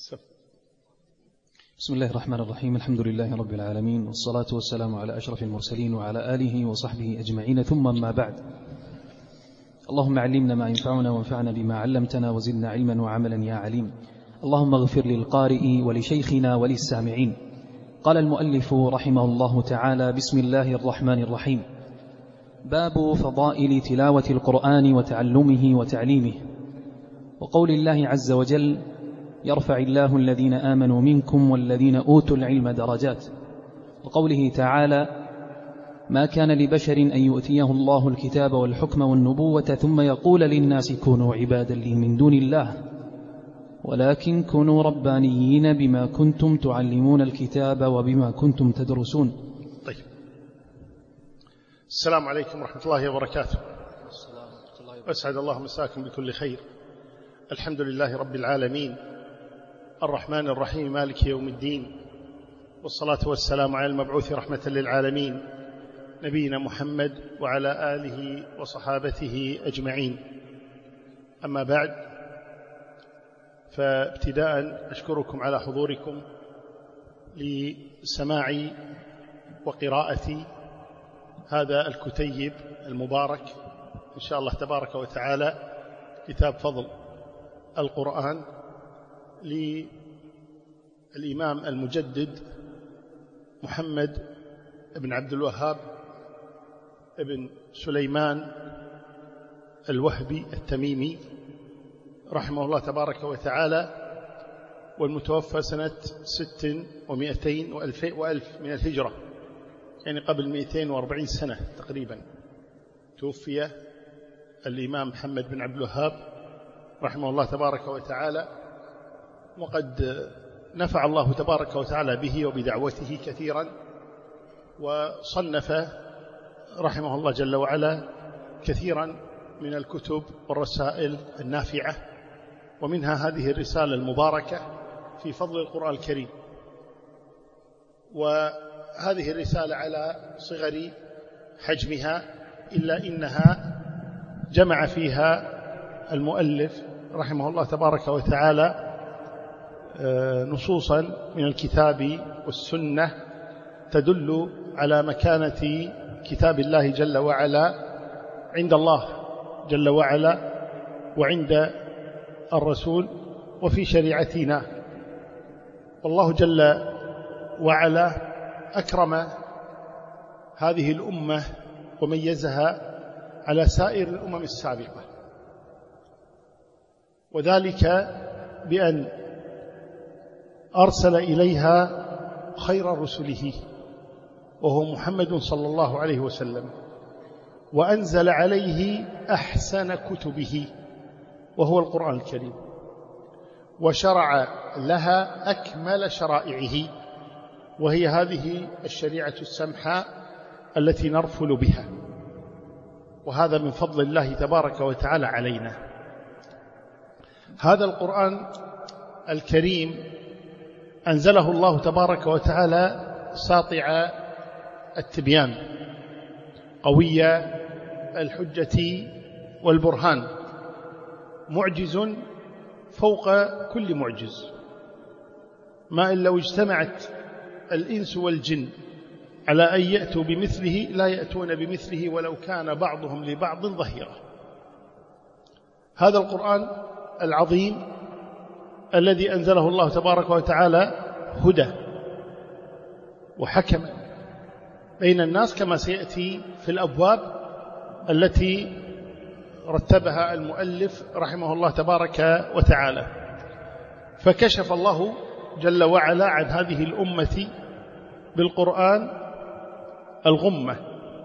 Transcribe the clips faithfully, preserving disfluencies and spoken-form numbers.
بسم الله الرحمن الرحيم. الحمد لله رب العالمين، والصلاة والسلام على أشرف المرسلين وعلى آله وصحبه أجمعين، ثم ما بعد. اللهم علمنا ما ينفعنا وانفعنا بما علمتنا وزدنا علما وعملا يا عليم. اللهم اغفر للقارئ ولشيخنا وللسامعين. قال المؤلف رحمه الله تعالى: بسم الله الرحمن الرحيم. باب فضائل تلاوة القرآن وتعلمه وتعليمه، وقول الله عز وجل: يرفع الله الذين آمنوا منكم والذين أوتوا العلم درجات، وقوله تعالى: ما كان لبشر أن يؤتيه الله الكتاب والحكم والنبوة ثم يقول للناس كونوا عبادا لي من دون الله ولكن كونوا ربانيين بما كنتم تعلمون الكتاب وبما كنتم تدرسون. طيب، السلام عليكم ورحمة الله وبركاته. أسعد الله مساكم بكل خير. الحمد لله رب العالمين الرحمن الرحيم مالك يوم الدين، والصلاة والسلام على المبعوث رحمة للعالمين نبينا محمد وعلى آله وصحابته أجمعين. أما بعد، فابتداء أشكركم على حضوركم لسماع وقراءة هذا الكتيب المبارك إن شاء الله تبارك وتعالى، كتاب فضل القرآن للإمام المجدد محمد بن عبد الوهاب ابن سليمان الوهبي التميمي رحمه الله تبارك وتعالى، والمتوفى سنة ست ومئتين وألف من الهجرة، يعني قبل مئتين وأربعين سنة تقريبا توفي الإمام محمد بن عبد الوهاب رحمه الله تبارك وتعالى، وقد نفع الله تبارك وتعالى به وبدعوته كثيرا، وصنف رحمه الله جل وعلا كثيرا من الكتب والرسائل النافعة، ومنها هذه الرسالة المباركة في فضل القرآن الكريم. وهذه الرسالة على صغر حجمها، إلا إنها جمع فيها المؤلف رحمه الله تبارك وتعالى نصوصا من الكتاب والسنة تدل على مكانة كتاب الله جل وعلا عند الله جل وعلا وعند الرسول وفي شريعتنا. والله جل وعلا أكرم هذه الأمة وميزها على سائر الأمم السابقة، وذلك بأن أرسل إليها خير رسله وهو محمد صلى الله عليه وسلم، وأنزل عليه أحسن كتبه وهو القرآن الكريم، وشرع لها أكمل شرائعه وهي هذه الشريعة السمحاء التي نرفل بها، وهذا من فضل الله تبارك وتعالى علينا. هذا القرآن الكريم أنزله الله تبارك وتعالى ساطع التبيان قوي الحجة والبرهان، معجز فوق كل معجز، ما إن لو اجتمعت الإنس والجن على أن يأتوا بمثله لا يأتون بمثله ولو كان بعضهم لبعض ظهيرا. هذا القرآن العظيم الذي أنزله الله تبارك وتعالى هدى وحكما بين الناس، كما سيأتي في الأبواب التي رتبها المؤلف رحمه الله تبارك وتعالى. فكشف الله جل وعلا عن هذه الأمة بالقرآن الغمة،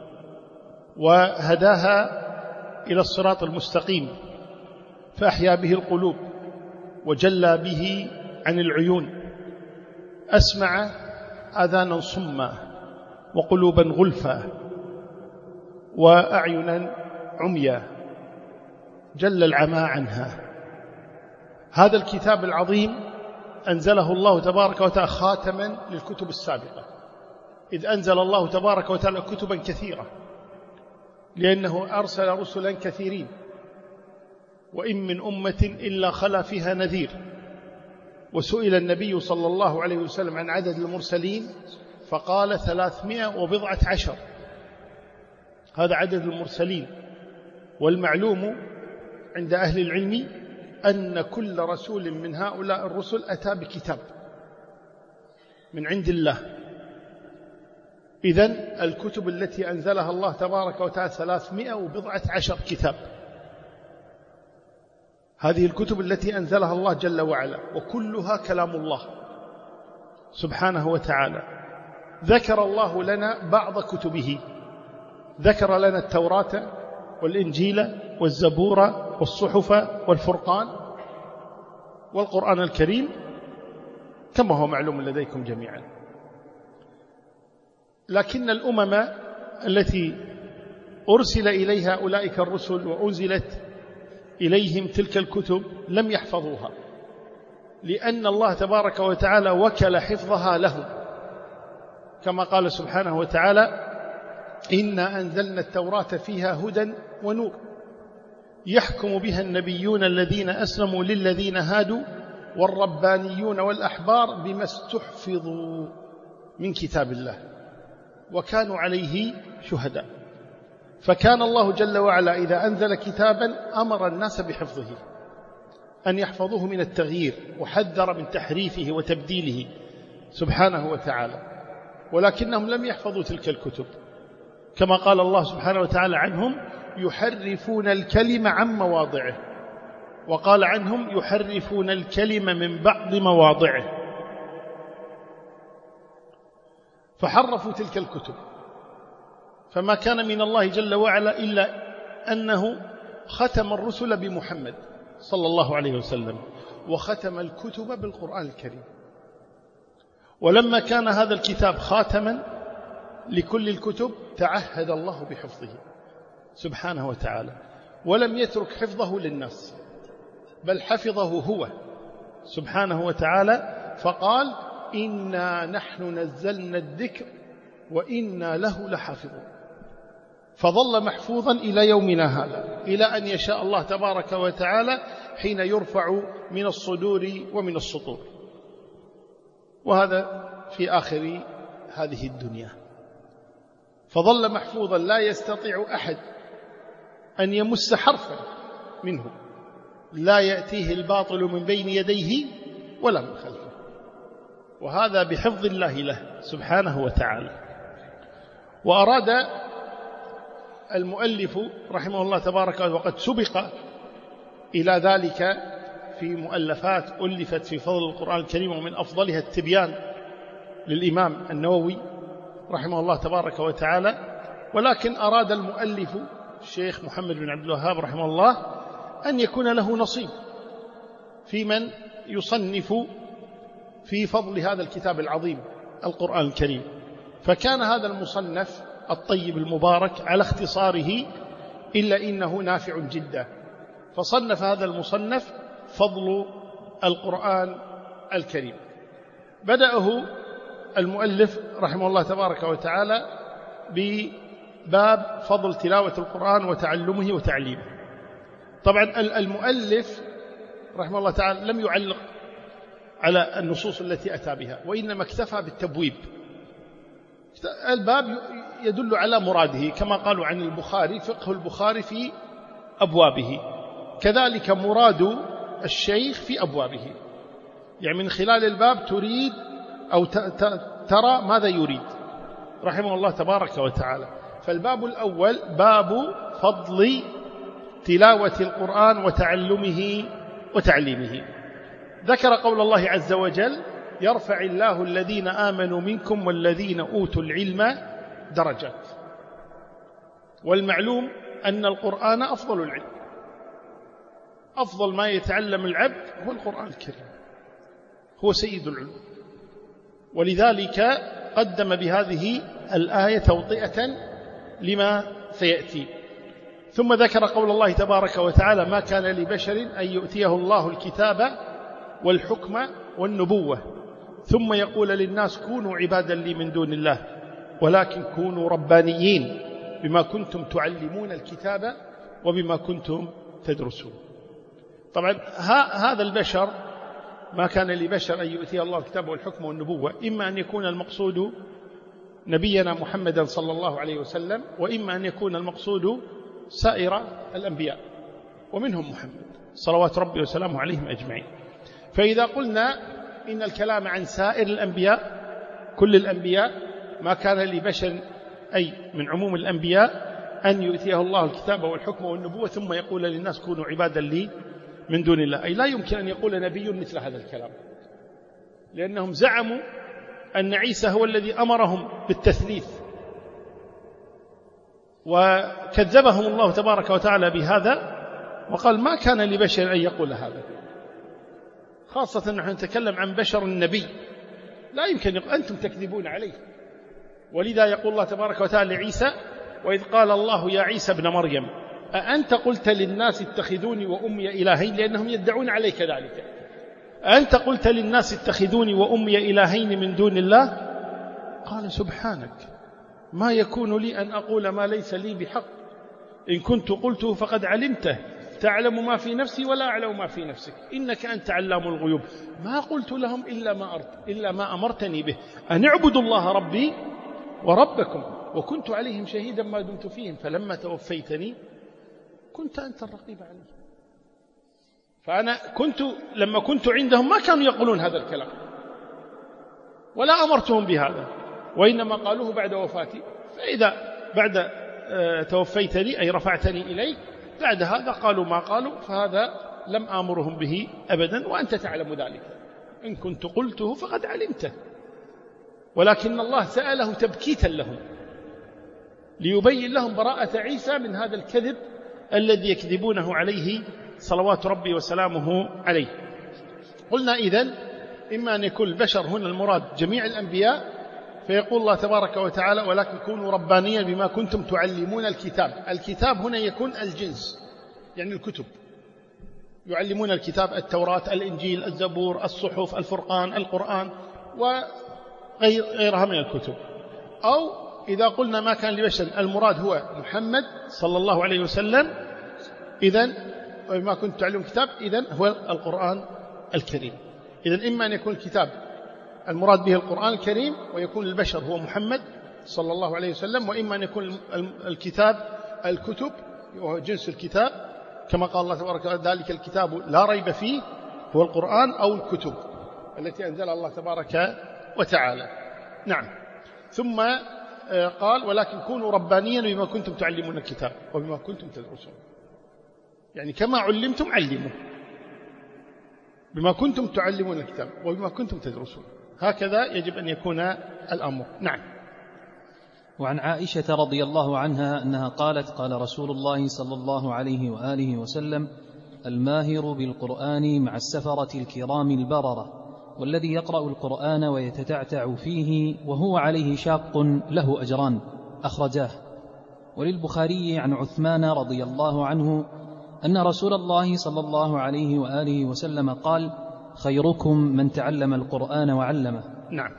وهداها إلى الصراط المستقيم، فأحيا به القلوب وجلى به عن العيون، أسمع آذانا صما وقلوبا غلفا وأعينا عميا جل العمى عنها. هذا الكتاب العظيم أنزله الله تبارك وتعالى خاتما للكتب السابقة، إذ أنزل الله تبارك وتعالى كتبا كثيرة، لأنه أرسل رسلا كثيرين، وإن من أمة إلا خلا فيها نذير، وسئل النبي صلى الله عليه وسلم عن عدد المرسلين فقال ثلاثمائة وبضعة عشر، هذا عدد المرسلين. والمعلوم عند أهل العلم أن كل رسول من هؤلاء الرسل أتى بكتاب من عند الله. إذن الكتب التي أنزلها الله تبارك وتعالى ثلاثمائة وبضعة عشر كتاب، هذه الكتب التي أنزلها الله جل وعلا، وكلها كلام الله سبحانه وتعالى. ذكر الله لنا بعض كتبه، ذكر لنا التوراة والإنجيل والزبور والصحف والفرقان والقرآن الكريم كما هو معلوم لديكم جميعا. لكن الأمم التي أرسل إليها أولئك الرسل وأنزلت إليهم تلك الكتب لم يحفظوها، لأن الله تبارك وتعالى وكل حفظها لهم، كما قال سبحانه وتعالى: إنا أنزلنا التوراة فيها هدى ونور يحكم بها النبيون الذين أسلموا للذين هادوا والربانيون والأحبار بما استحفظوا من كتاب الله وكانوا عليه شهداء. فكان الله جل وعلا إذا أنزل كتابا أمر الناس بحفظه، أن يحفظوه من التغيير، وحذر من تحريفه وتبديله سبحانه وتعالى. ولكنهم لم يحفظوا تلك الكتب، كما قال الله سبحانه وتعالى عنهم: يحرفون الكلم عن مواضعه، وقال عنهم: يحرفون الكلم من بعض مواضعه. فحرفوا تلك الكتب، فما كان من الله جل وعلا إلا أنه ختم الرسل بمحمد صلى الله عليه وسلم، وختم الكتب بالقرآن الكريم. ولما كان هذا الكتاب خاتما لكل الكتب تعهد الله بحفظه سبحانه وتعالى، ولم يترك حفظه للناس، بل حفظه هو سبحانه وتعالى، فقال: إنا نحن نزلنا الذكر وإنا له لحافظون. فظل محفوظا إلى يومنا هذا، إلى أن يشاء الله تبارك وتعالى حين يرفع من الصدور ومن السطور، وهذا في آخر هذه الدنيا. فظل محفوظا لا يستطيع أحد أن يمس حرفا منه، لا يأتيه الباطل من بين يديه ولا من خلفه، وهذا بحفظ الله له سبحانه وتعالى. وأراد المؤلف رحمه الله تبارك وتعالى، وقد سبق إلى ذلك في مؤلفات ألفت في فضل القرآن الكريم، ومن أفضلها التبيان للإمام النووي رحمه الله تبارك وتعالى. ولكن أراد المؤلف الشيخ محمد بن عبد الوهاب رحمه الله أن يكون له نصيب في من يصنف في فضل هذا الكتاب العظيم القرآن الكريم. فكان هذا المصنف الطيب المبارك على اختصاره، إلا إنه نافع جدا، فصنف هذا المصنف فضل القرآن الكريم. بدأه المؤلف رحمه الله تبارك وتعالى بباب فضل تلاوة القرآن وتعلمه وتعليمه. طبعا المؤلف رحمه الله تعالى لم يعلق على النصوص التي أتى بها، وإنما اكتفى بالتبويب. الباب يدل على مراده، كما قالوا عن البخاري: فقه البخاري في أبوابه، كذلك مراد الشيخ في أبوابه، يعني من خلال الباب تريد أو ترى ماذا يريد رحمه الله تبارك وتعالى. فالباب الأول باب فضل تلاوة القرآن وتعلمه وتعليمه. ذكر قول الله عز وجل: يرفع الله الذين آمنوا منكم والذين أوتوا العلم درجات. والمعلوم أن القرآن أفضل العلم، أفضل ما يتعلم العبد هو القرآن الكريم، هو سيد العلوم. ولذلك قدم بهذه الآية توطئة لما سيأتي. ثم ذكر قول الله تبارك وتعالى: ما كان لبشر أن يؤتيه الله الكتاب والحكم والنبوة ثم يقول للناس كونوا عبادا لي من دون الله ولكن كونوا ربانيين بما كنتم تعلمون الكتاب وبما كنتم تدرسون. طبعا هذا البشر ما كان لبشر أن يؤتيه الله الكتاب والحكم والنبوة، إما أن يكون المقصود نبينا محمدا صلى الله عليه وسلم، وإما أن يكون المقصود سائر الأنبياء ومنهم محمد صلوات ربي وسلامه عليهم أجمعين. فإذا قلنا إن الكلام عن سائر الأنبياء كل الأنبياء ما كان لبشر أي من عموم الأنبياء أن يؤتيه الله الكتاب والحكم والنبوة ثم يقول للناس كونوا عبادا لي من دون الله، أي لا يمكن أن يقول نبي مثل هذا الكلام، لأنهم زعموا أن عيسى هو الذي أمرهم بالتثليث، وكذبهم الله تبارك وتعالى بهذا وقال ما كان لبشر أن يقول هذا، خاصة نحن نتكلم عن بشر النبي لا يمكن يقول أنتم تكذبون عليه. ولذا يقول الله تبارك وتعالى لعيسى: وإذ قال الله يا عيسى ابن مريم أأنت قلت للناس اتخذوني وأمي إلهين، لأنهم يدعون عليك ذلك، أأنت قلت للناس اتخذوني وأمي إلهين من دون الله؟ قال سبحانك ما يكون لي أن أقول ما ليس لي بحق، إن كنت قلته فقد علمته، تعلم ما في نفسي ولا أعلم ما في نفسك، إنك أنت علام الغيوب، ما قلت لهم إلا ما أرد إلا ما أمرتني به أن اعبدوا الله ربي وربكم وكنت عليهم شهيدا ما دمت فيهم فلما توفيتني كنت أنت الرقيب عليهم. فأنا كنت لما كنت عندهم ما كانوا يقولون هذا الكلام ولا أمرتهم بهذا، وإنما قالوه بعد وفاتي، فإذا بعد توفيتني أي رفعتني إليك بعد هذا قالوا ما قالوا، فهذا لم آمرهم به أبدا وأنت تعلم ذلك، إن كنت قلته فقد علمته. ولكن الله سأله تبكيتا لهم ليبين لهم براءة عيسى من هذا الكذب الذي يكذبونه عليه صلوات ربي وسلامه عليه. قلنا إذن إما أن يكون البشر هنا المراد جميع الأنبياء، فيقول الله تبارك وتعالى: ولكن كونوا ربانيا بما كنتم تعلمون الكتاب. الكتاب هنا يكون الجنس، يعني الكتب، يعلمون الكتاب التوراة الإنجيل الزبور الصحف الفرقان القرآن وغيرها من الكتب. أو إذا قلنا ما كان لبشر المراد هو محمد صلى الله عليه وسلم، إذن وما كنت تعلمون الكتاب إذن هو القرآن الكريم. إذن إما أن يكون الكتاب المراد به القرآن الكريم ويكون البشر هو محمد صلى الله عليه وسلم، وإما أن يكون الكتاب الكتب وهو جنس الكتاب كما قال الله تبارك وتعالى: ذلك الكتاب لا ريب فيه هو القرآن، أو الكتب التي أنزلها الله تبارك وتعالى. نعم. ثم قال: ولكن كونوا ربانيا بما كنتم تعلمون الكتاب وبما كنتم تدرسون، يعني كما علمتم علموا، بما كنتم تعلمون الكتاب وبما كنتم تدرسون، هكذا يجب أن يكون الأمر. نعم. وعن عائشة رضي الله عنها أنها قالت: قال رسول الله صلى الله عليه وآله وسلم: الماهر بالقرآن مع السفرة الكرام البررة، والذي يقرأ القرآن ويتتعتع فيه وهو عليه شاق له أجران، أخرجاه. وللبخاري عن عثمان رضي الله عنه أن رسول الله صلى الله عليه وآله وسلم قال: خيركم من تعلم القرآن وعلمه. نعم.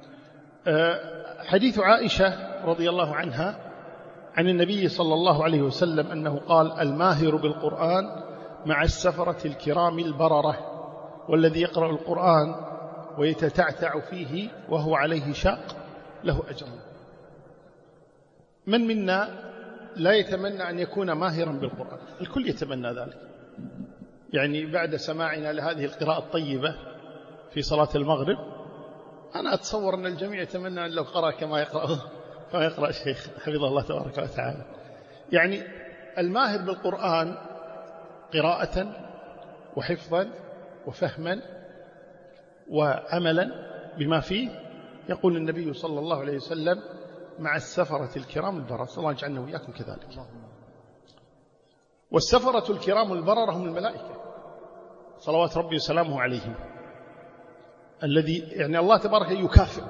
حديث عائشة رضي الله عنها عن النبي صلى الله عليه وسلم أنه قال: الماهر بالقرآن مع السفرة الكرام البررة، والذي يقرأ القرآن ويتتعتع فيه وهو عليه شاق له أجر. من منا لا يتمنى أن يكون ماهرا بالقرآن؟ الكل يتمنى ذلك. يعني بعد سماعنا لهذه القراءة الطيبة في صلاة المغرب، أنا أتصور أن الجميع يتمنى أن لو قرأ كما يقرأ كما يقرأ الشيخ حفظه الله تبارك وتعالى. يعني الماهر بالقرآن قراءة وحفظا وفهما وعملا بما فيه، يقول النبي صلى الله عليه وسلم: مع السفرة الكرام البررة. صلى الله يجعلنا وإياكم كذلك. والسفرة الكرام البررة هم الملائكة صلوات ربي وسلامه عليهم، الذي يعني الله تبارك يكافئ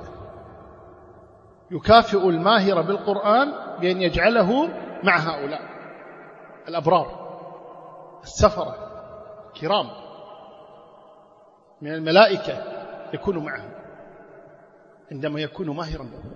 يكافئ الماهر بالقرآن بأن يجعله مع هؤلاء الأبرار السفرة كرام من الملائكة، يكون معه عندما يكون ماهرا به.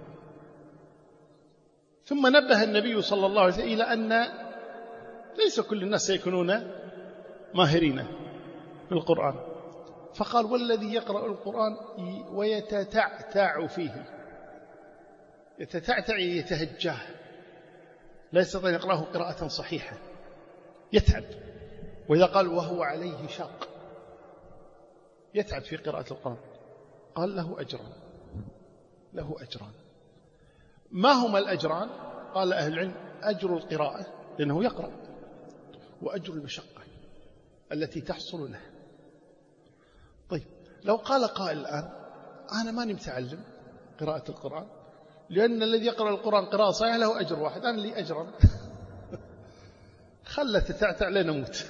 ثم نبه النبي صلى الله عليه وسلم إلى أن ليس كل الناس سيكونون ماهرين بالقرآن، فقال والذي يقرأ القرآن ويتتعتع فيه. يتتعتع يتهجاه، لا يستطيع أن يقرأه قراءة صحيحة، يتعب. وإذا قال وهو عليه شاق، يتعب في قراءة القرآن، قال له أجران، له أجران. ما هما الأجران؟ قال أهل العلم أجر القراءة لأنه يقرأ، وأجر المشقة التي تحصل له. طيب لو قال قائل الآن أنا ماني متعلم قراءة القرآن، لأن الذي يقرأ القرآن قراءة صحيحة له أجر واحد، أنا لي أجرا. خلت تتعتع لنموت.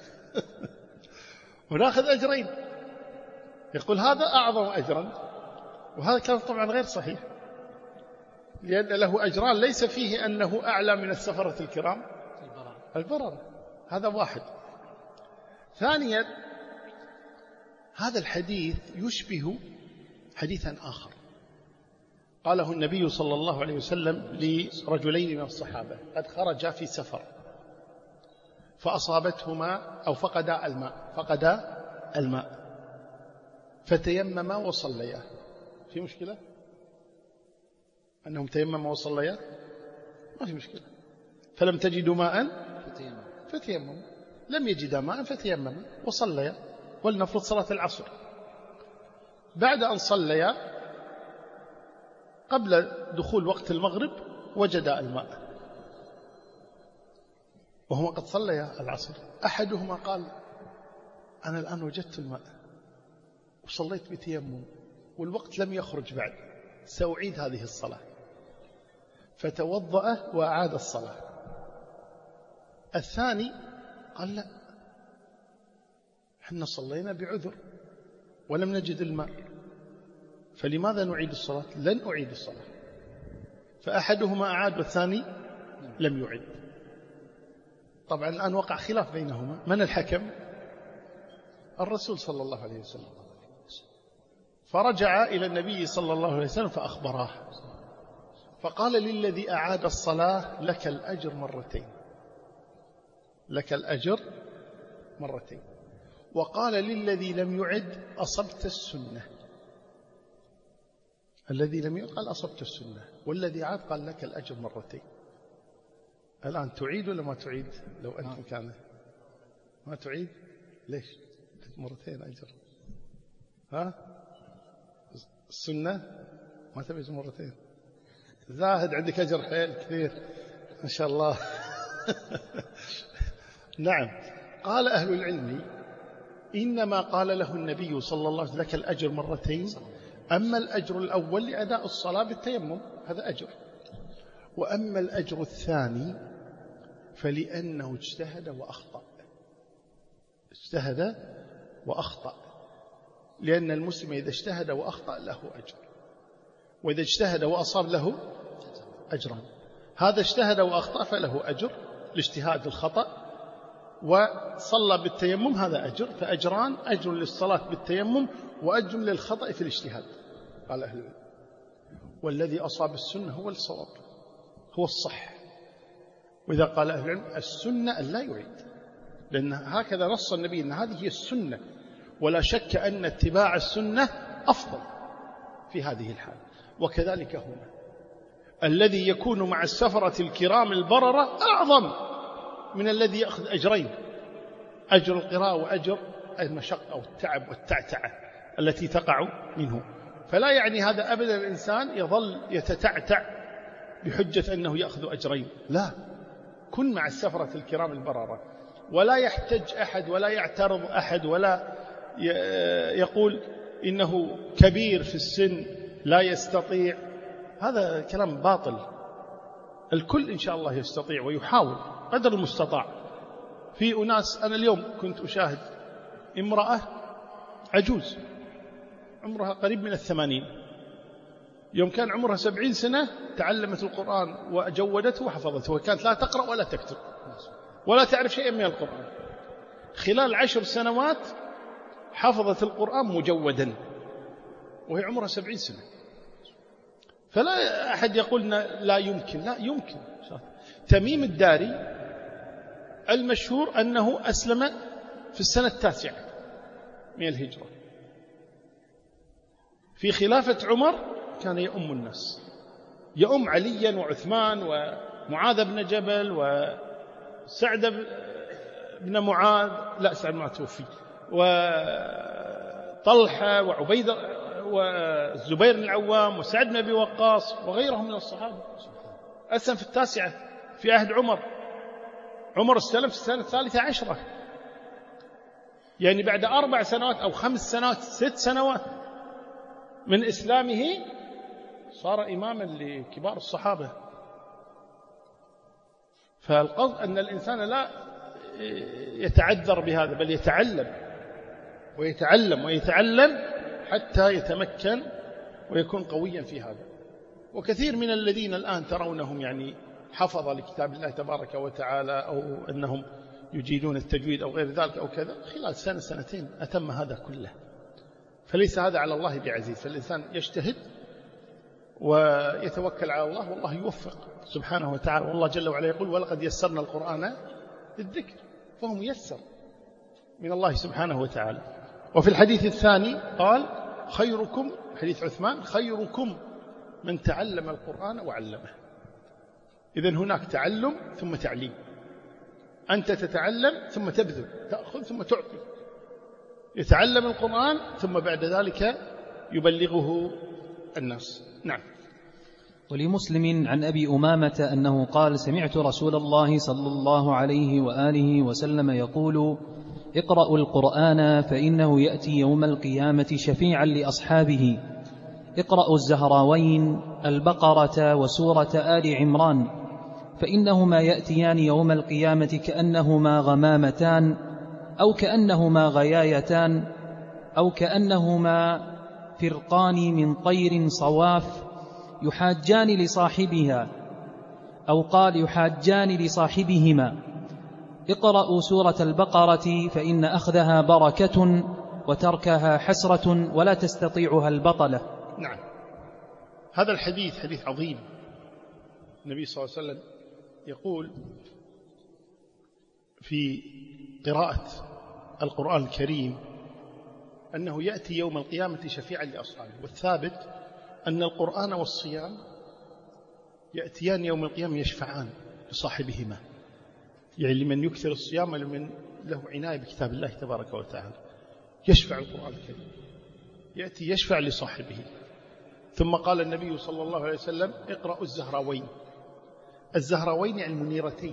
ونأخذ أجرين. يقول هذا أعظم أجرا، وهذا كان طبعا غير صحيح، لأن له أجران ليس فيه أنه أعلى من السفرة الكرام البررة. هذا واحد. ثانيا هذا الحديث يشبه حديثا آخر قاله النبي صلى الله عليه وسلم لرجلين من الصحابة قد خرجا في سفر فأصابتهما أو فقدا الماء فقدا الماء فتيمما وصليا. في مشكلة أنهم تيمما وصليا؟ ما في مشكلة. فلم تجدوا ماء فتيمموا، لم يجدا ماء فتيمموا وصليا، ولنفرض صلاة العصر. بعد أن صليا قبل دخول وقت المغرب وجدا الماء وهما قد صليا العصر. أحدهما قال أنا الآن وجدت الماء وصليت بتيمم والوقت لم يخرج بعد، سأعيد هذه الصلاة. فتوضأ وأعاد الصلاة. الثاني قال لا، احنا صلينا بعذر ولم نجد الماء، فلماذا نعيد الصلاة؟ لن أعيد الصلاة. فأحدهما أعاد والثاني لم يعيد. طبعا الآن وقع خلاف بينهما، من الحكم؟ الرسول صلى الله عليه وسلم. فرجع إلى النبي صلى الله عليه وسلم فأخبراه، فقال للذي أعاد الصلاة لك الأجر مرتين، لك الأجر مرتين. وقال للذي لم يعد أصبت السنة. الذي لم يعد قال أصبت السنة، والذي عاد قال لك الأجر مرتين. الآن تعيد ولا ما تعيد؟ لو أنت مكانه ما تعيد؟ ليش؟ مرتين أجر. ها؟ السنة ما تبي مرتين؟ زاهد عندك أجر حيل كثير ما شاء الله. نعم. قال أهل العلم إنما قال له النبي صلى الله عليه وسلم لك الأجر مرتين، أما الأجر الأول لأداء الصلاة بالتيمم هذا أجر، وأما الأجر الثاني فلأنه اجتهد وأخطأ. اجتهد وأخطأ، لأن المسلم إذا اجتهد وأخطأ له أجر، وإذا اجتهد وأصاب له أجران. هذا اجتهد وأخطأ فله أجر لاجتهاد الخطأ، وصلى بالتيمم هذا أجر، فأجران، أجر للصلاة بالتيمم وأجر للخطأ في الاجتهاد. قال أهل العلم والذي أصاب السنة هو الصواب، هو الصح. وإذا قال أهل العلم السنة أن لا يعيد، لأن هكذا نص النبي أن هذه هي السنة، ولا شك أن اتباع السنة أفضل في هذه الحال. وكذلك هنا الذي يكون مع السفرة الكرام البررة أعظم من الذي يأخذ أجرين، أجر القراءة وأجر المشقة والتعب والتعتعة التي تقع منه. فلا يعني هذا أبدا الإنسان يظل يتتعتع بحجة أنه يأخذ أجرين، لا، كن مع السفرة الكرام البررة، ولا يحتج أحد ولا يعترض أحد ولا يقول إنه كبير في السن لا يستطيع. هذا كلام باطل. الكل إن شاء الله يستطيع ويحاول قدر المستطاع. في أناس، أنا اليوم كنت أشاهد امرأة عجوز عمرها قريب من الثمانين، يوم كان عمرها سبعين سنة تعلمت القرآن وجودته وحفظته، وكانت لا تقرأ ولا تكتب ولا تعرف شيئا من القرآن. خلال عشر سنوات حفظت القرآن مجودا وهي عمرها سبعين سنة. فلا أحد يقول لا يمكن، لا يمكن. تميم الداري المشهور أنه أسلم في السنة التاسعة من الهجرة، في خلافة عمر كان يؤم الناس، يؤم عليا وعثمان ومعاذ بن جبل وسعد بن معاذ، لا سعد ما توفي، وطلحة وعبيد والزبير بن العوام وسعد بن أبي وقاص وغيرهم من الصحابة. أسلم في التاسعة في عهد عمر. عمر استلم في السنة الثالثة عشرة، يعني بعد أربع سنوات أو خمس سنوات ست سنوات من إسلامه صار إماما لكبار الصحابة. فالقصد أن الإنسان لا يتعذر بهذا، بل يتعلم ويتعلم ويتعلم حتى يتمكن ويكون قويا في هذا. وكثير من الذين الآن ترونهم يعني حفظ لكتاب الله تبارك وتعالى أو أنهم يجيدون التجويد أو غير ذلك أو كذا، خلال سنة سنتين أتم هذا كله. فليس هذا على الله بعزيز، فالإنسان يجتهد ويتوكل على الله والله يوفق سبحانه وتعالى. والله جل وعلا يقول ولقد يسرنا القرآن للذكر، فهو ميسر من الله سبحانه وتعالى. وفي الحديث الثاني قال خيركم، حديث عثمان، خيركم من تعلم القرآن وعلمه. إذن هناك تعلم ثم تعليم، أنت تتعلم ثم تبذل، تأخذ ثم تعطي. يتعلم القرآن ثم بعد ذلك يبلغه الناس. نعم. ولمسلم عن أبي أمامة أنه قال سمعت رسول الله صلى الله عليه وآله وسلم يقول اقرأوا القرآن فإنه يأتي يوم القيامة شفيعا لأصحابه. اقرأوا الزهراوين البقرة وسورة آل عمران فإنهما يأتيان يوم القيامة كأنهما غمامتان أو كأنهما غيايتان أو كأنهما فرقان من طير صواف يحاجان لصاحبها، أو قال يحاجان لصاحبهما. اقرأوا سورة البقرة فإن أخذها بركة وتركها حسرة ولا تستطيعها البطلة. نعم، هذا الحديث حديث عظيم. النبي صلى الله عليه وسلم يقول في قراءة القرآن الكريم أنه يأتي يوم القيامة شفيعا لأصحابه. والثابت أن القرآن والصيام يأتيان يوم القيامة يشفعان لصاحبهما، يعني لمن يكثر الصيام ولمن له عناية بكتاب الله تبارك وتعالى يشفع القرآن الكريم، يأتي يشفع لصاحبه. ثم قال النبي صلى الله عليه وسلم اقرأوا الزهراوين. الزهراوين يعني المنيرتين،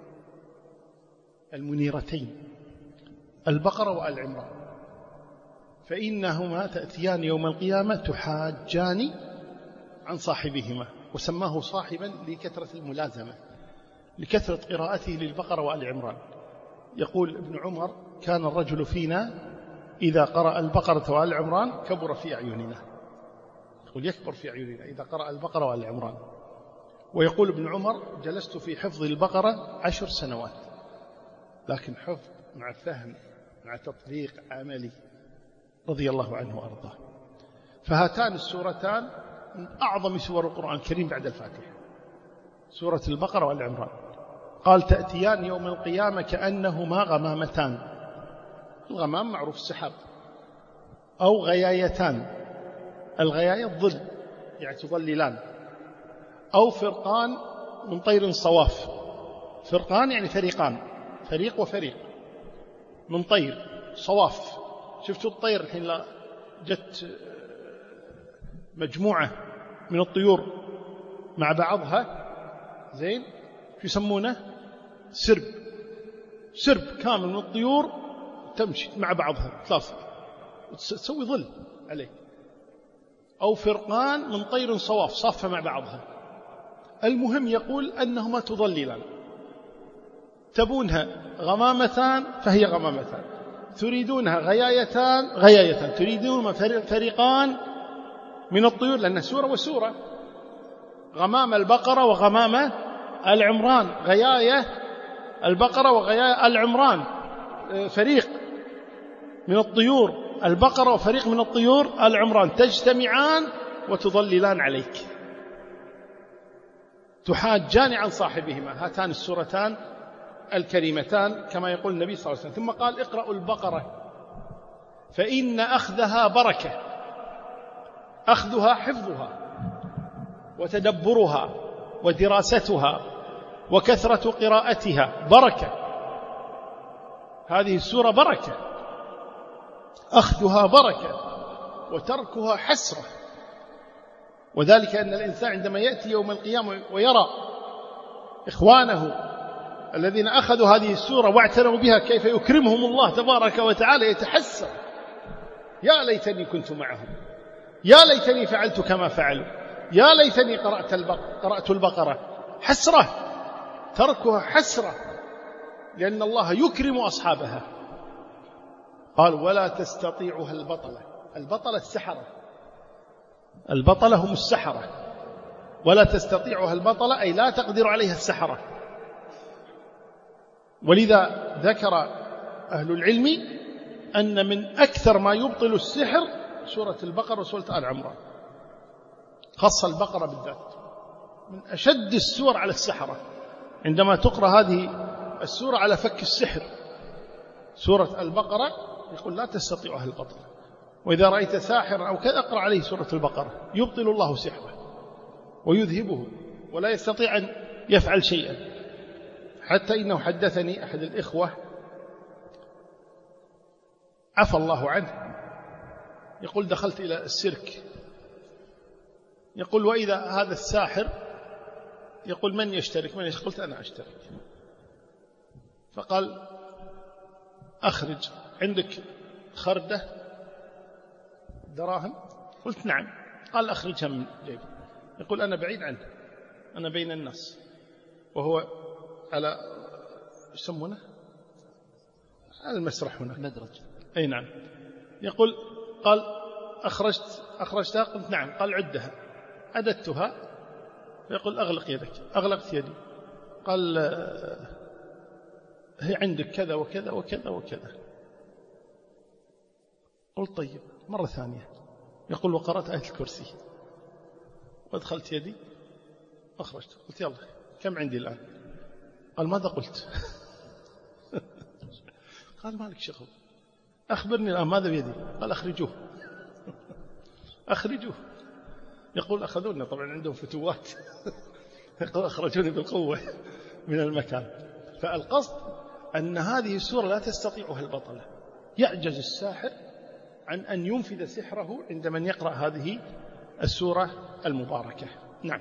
المنيرتين البقرة وآل عمران، فإنهما تأتيان يوم القيامة تحاجان عن صاحبهما. وسماه صاحبا لكثرة الملازمة، لكثرة قراءته للبقرة وآل عمران. يقول ابن عمر كان الرجل فينا إذا قرأ البقرة وآل عمران كبر في أعيننا، يقول يكبر في أعيننا إذا قرأ البقرة وآل عمران. ويقول ابن عمر جلست في حفظ البقرة عشر سنوات، لكن حفظ مع فهم مع تطبيق عملي، رضي الله عنه وأرضاه. فهاتان السورتان من أعظم سور القرآن الكريم بعد الفاتحة، سورة البقرة وآل عمران. قال تأتيان يوم القيامة كأنهما غمامتان، الغمام معروف السحاب، أو غيايتان، الغياية الظل يعني تظللان، أو فرقان من طير صواف. فرقان يعني فريقان، فريق وفريق، من طير صواف. شفتوا الطير الحين لا جت مجموعة من الطيور مع بعضها زين شو يسمونه؟ سرب. سرب كامل من الطيور تمشي مع بعضها ثلاثة وتسوي ظل عليه. أو فرقان من طير صواف صافة مع بعضها. المهم يقول أنهما تظللان، تبونها غمامتان فهي غمامتان، تريدونها غيايتان غيايتان، تريدونها فريقان من الطيور، لأنها سورة وسورة. غمام البقرة وغمام آل عمران، غياية البقرة وغياية آل عمران، فريق من الطيور البقرة وفريق من الطيور آل عمران، تجتمعان وتظللان عليك، تحاجان عن صاحبهما. هاتان السورتان الكريمتان كما يقول النبي صلى الله عليه وسلم. ثم قال اقرأوا البقرة فإن أخذها بركة. أخذها حفظها وتدبرها ودراستها وكثرة قراءتها بركة. هذه السورة بركة، أخذها بركة وتركها حسرة. وذلك أن الإنسان عندما يأتي يوم القيامة ويرى إخوانه الذين أخذوا هذه السورة واعتنوا بها كيف يكرمهم الله تبارك وتعالى يتحسر: يا ليتني كنت معهم، يا ليتني فعلت كما فعلوا، يا ليتني قرأت البقرة, قرأت البقرة. حسرة، تركها حسرة، لأن الله يكرم أصحابها. قال: ولا تستطيعها البطلة. البطلة السحرة، البطلة هم السحرة. ولا تستطيعها البطلة أي لا تقدر عليها السحرة. ولذا ذكر أهل العلم أن من أكثر ما يبطل السحر سورة البقرة وسورة آل عمران، خاصة البقرة بالذات، من أشد السور على السحرة. عندما تقرأ هذه السورة على فك السحر، سورة البقرة، يقول: لا تستطيعها البطلة. وإذا رأيت ساحر أو كذا أقرأ عليه سورة البقرة، يبطل الله سحره ويذهبه ولا يستطيع أن يفعل شيئا. حتى إنه حدثني أحد الإخوة عفى الله عنه، يقول: دخلت إلى السيرك، يقول: وإذا هذا الساحر يقول: من يشترك؟ من يشترك؟ قلت: أنا أشترك. فقال: أخرج، عندك خردة دراهم؟ قلت: نعم. قال: أخرجها من جيبي. يقول: أنا بعيد عنه، أنا بين الناس، وهو على يسمونه على المسرح هنا، مدرج. أي نعم. يقول: قال: أخرجت أخرجتها؟ قلت: نعم. قال: عدها. عددتها. فيقول: أغلق يدك. أغلقت يدي. قال: هي عندك كذا وكذا وكذا وكذا. قلت: طيب. مرة ثانية. يقول: وقرأت آية الكرسي. وادخلت يدي أخرجت. قلت: يلا، كم عندي الآن؟ قال: ماذا قلت؟ قال: مالك شغل، أخبرني الآن ماذا بيدي؟ قال: أخرجوه. أخرجوه. يقول: أخذونا، طبعا عندهم فتوات. يقول: أخرجوني بالقوة من المكان. فالقصد أن هذه السورة لا تستطيعها البطلة، يعجز الساحر عن أن ينفذ سحره عند من يقرأ هذه السورة المباركة. نعم.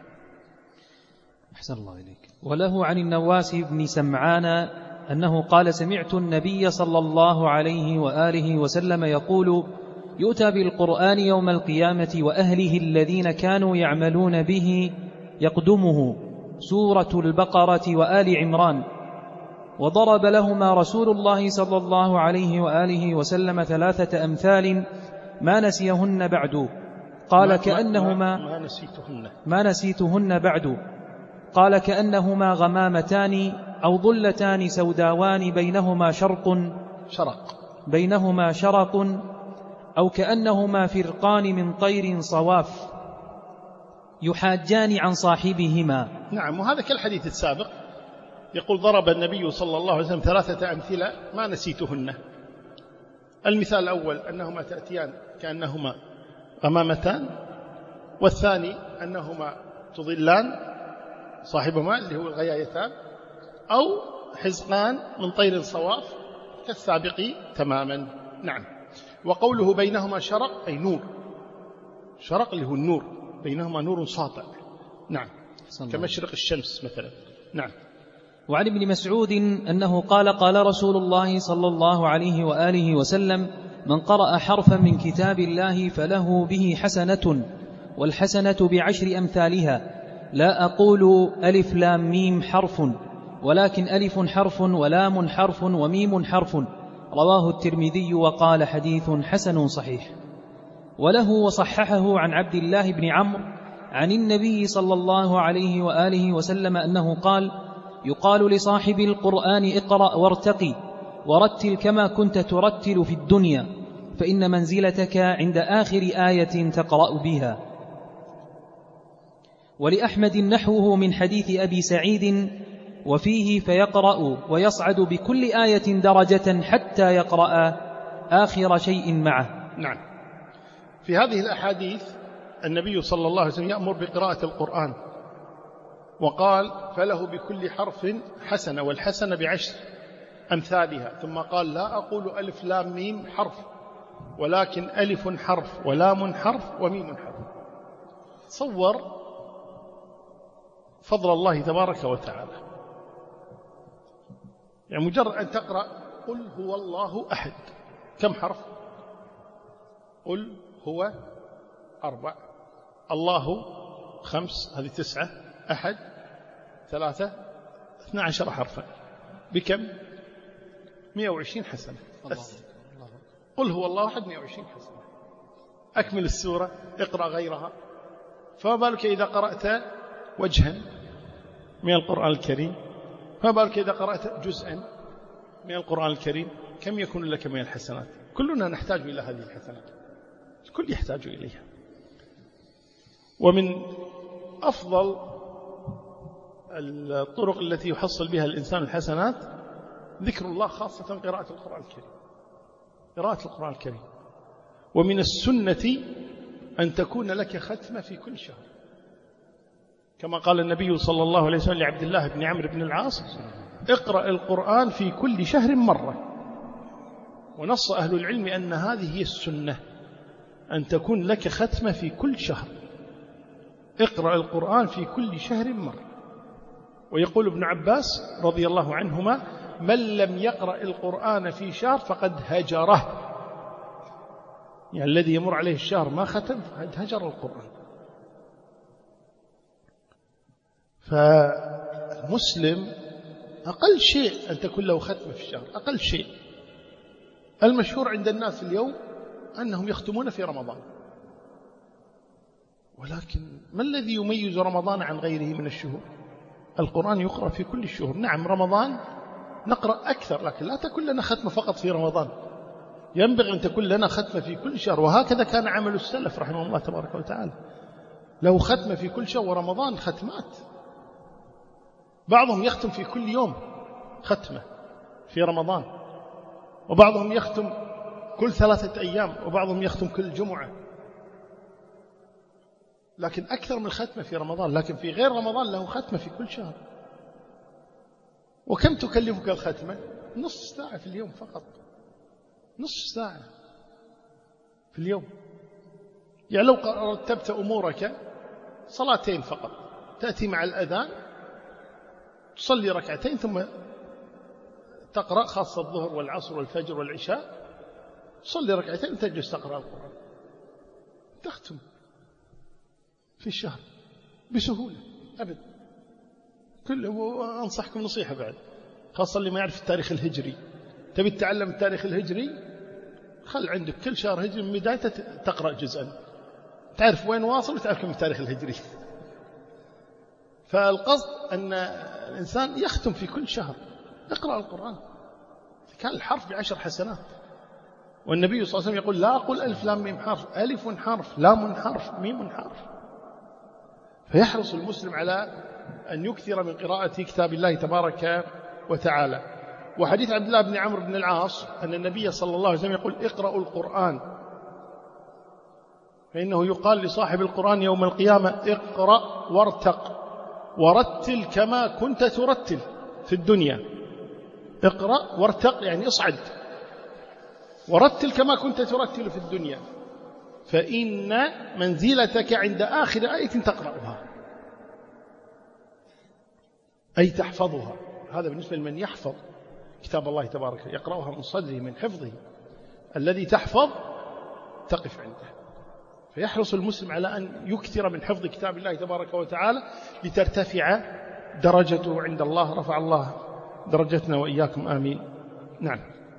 أحسن الله إليك. وله عن النواس بن سمعان أنه قال: سمعت النبي صلى الله عليه وآله وسلم يقول: يؤتى بالقرآن يوم القيامة وأهله الذين كانوا يعملون به يقدمه سورة البقرة وآل عمران. وضرب لهما رسول الله صلى الله عليه وآله وسلم ثلاثة أمثال ما نسيهن بعد. قال: ما كأنهما ما نسيتهن ما نسيتهن بعد. قال: كأنهما غمامتان أو ظلتان سوداوان بينهما شرق شرق بينهما شرق أو كأنهما فرقان من طير صواف يحاجان عن صاحبهما. نعم. وهذا كالحديث السابق، يقول: ضرب النبي صلى الله عليه وسلم ثلاثة أمثلة ما نسيتهن. المثال الأول أنهما تأتيان كأنهما غمامتان، والثاني أنهما تظلان صاحبهما اللي هو الغيايتان، أو حزقان من طير صواف كالسابق تماما. نعم. وقوله بينهما شرق أي نور، شرق اللي هو النور، بينهما نور ساطع. نعم، كمشرق الشمس مثلا. نعم. وعن ابن مسعود أنه قال: قال رسول الله صلى الله عليه وآله وسلم: من قرأ حرفا من كتاب الله فله به حسنة، والحسنة بعشر أمثالها، لا أقول ألف لام ميم حرف، ولكن ألف حرف ولام حرف وميم حرف. رواه الترمذي وقال: حديث حسن صحيح. وله وصححه عن عبد الله بن عمرو عن النبي صلى الله عليه وآله وسلم أنه قال: يقال لصاحب القرآن: اقرأ وارتقي ورتل كما كنت ترتل في الدنيا، فإن منزلتك عند آخر آية تقرأ بها. ولأحمد نحوه من حديث أبي سعيد وفيه: فيقرأ ويصعد بكل آية درجة حتى يقرأ آخر شيء معه. نعم. في هذه الأحاديث النبي صلى الله عليه وسلم يأمر بقراءة القرآن، وقال فله بكل حرف حسنة، والحسنة بعشر أمثالها، ثم قال لا أقول ألف لام ميم حرف، ولكن ألف حرف ولام حرف وميم حرف. تصور فضل الله تبارك وتعالى، يعني مجرد أن تقرأ قل هو الله أحد، كم حرف؟ قل هو أربع، الله خمس، هذه تسعة، أحد ثلاثة، اثنى عشر حرفا، بكم؟ مئة وعشرين حسنة بس. قل هو الله أحد مئة وعشرين حسنة. أكمل السورة، اقرأ غيرها، فما بالك إذا قرأت وجها من القرآن الكريم، فما بالك إذا قرأت جزءا من القرآن الكريم، كم يكون لك من الحسنات؟ كلنا نحتاج إلى هذه الحسنات، الكل يحتاج إليها. ومن أفضل الطرق التي يحصل بها الإنسان الحسنات ذكر الله، خاصة قراءة القرآن الكريم، قراءة القرآن الكريم. ومن السنة أن تكون لك ختمة في كل شهر، كما قال النبي صلى الله عليه وسلم لعبد الله بن عمرو بن العاص: اقرأ القرآن في كل شهر مرة. ونص أهل العلم أن هذه هي السنة، أن تكون لك ختمة في كل شهر، اقرأ القرآن في كل شهر مرة. ويقول ابن عباس رضي الله عنهما: من لم يقرأ القرآن في شهر فقد هجره، يعني الذي يمر عليه الشهر ما ختم فقد هجر القرآن. فالمسلم أقل شيء أن تكون له ختمة في الشهر، أقل شيء. المشهور عند الناس اليوم أنهم يختمون في رمضان، ولكن ما الذي يميز رمضان عن غيره من الشهور؟ القرآن يقرأ في كل الشهور. نعم رمضان نقرأ أكثر، لكن لا تكون لنا ختمة فقط في رمضان، ينبغي أن تكون لنا ختمة في كل شهر. وهكذا كان عمل السلف رحمه الله تبارك وتعالى، له ختمة في كل شهر، ورمضان ختمات. بعضهم يختم في كل يوم ختمة في رمضان، وبعضهم يختم كل ثلاثة أيام، وبعضهم يختم كل جمعة، لكن أكثر من ختمة في رمضان. لكن في غير رمضان له ختمة في كل شهر. وكم تكلفك الختمة؟ نصف ساعة في اليوم فقط، نصف ساعة في اليوم. يعني لو رتبت أمورك صلاتين فقط، تأتي مع الأذان تصلي ركعتين، ثم تقرأ، خاصة الظهر والعصر والفجر والعشاء، تصلي ركعتين وتجلس تقرأ القرآن، تختم في الشهر بسهولة أبدا. كل أنصحكم نصيحة بعد، خاصة اللي ما يعرف التاريخ الهجري، تبي تتعلم التاريخ الهجري، خل عندك كل شهر هجري من بدايته تقرأ جزءا، تعرف وين واصل وتعرف كم التاريخ الهجري. فالقصد أن الإنسان يختم في كل شهر، اقرأ القرآن، كان الحرف بعشر حسنات. والنبي صلى الله عليه وسلم يقول: لا أقول ألف لام ميم حرف، ألف حرف، لام حرف، ميم حرف. فيحرص المسلم على أن يكثر من قراءة كتاب الله تبارك وتعالى. وحديث عبد الله بن عمرو بن العاص أن النبي صلى الله عليه وسلم يقول: اقرأوا القرآن فإنه يقال لصاحب القرآن يوم القيامة: اقرأ وارتق ورتل كما كنت ترتل في الدنيا. اقرأ وارتق يعني اصعد، ورتل كما كنت ترتل في الدنيا، فإن منزلتك عند آخر آية تقرأها، أي تحفظها. هذا بالنسبة لمن يحفظ كتاب الله تبارك، يقرأها من صدره من حفظه. الذي تحفظ تقف عنده. فيحرص المسلم على أن يكثر من حفظ كتاب الله تبارك وتعالى لترتفع درجته عند الله. رفع الله درجتنا وإياكم، آمين. نعم.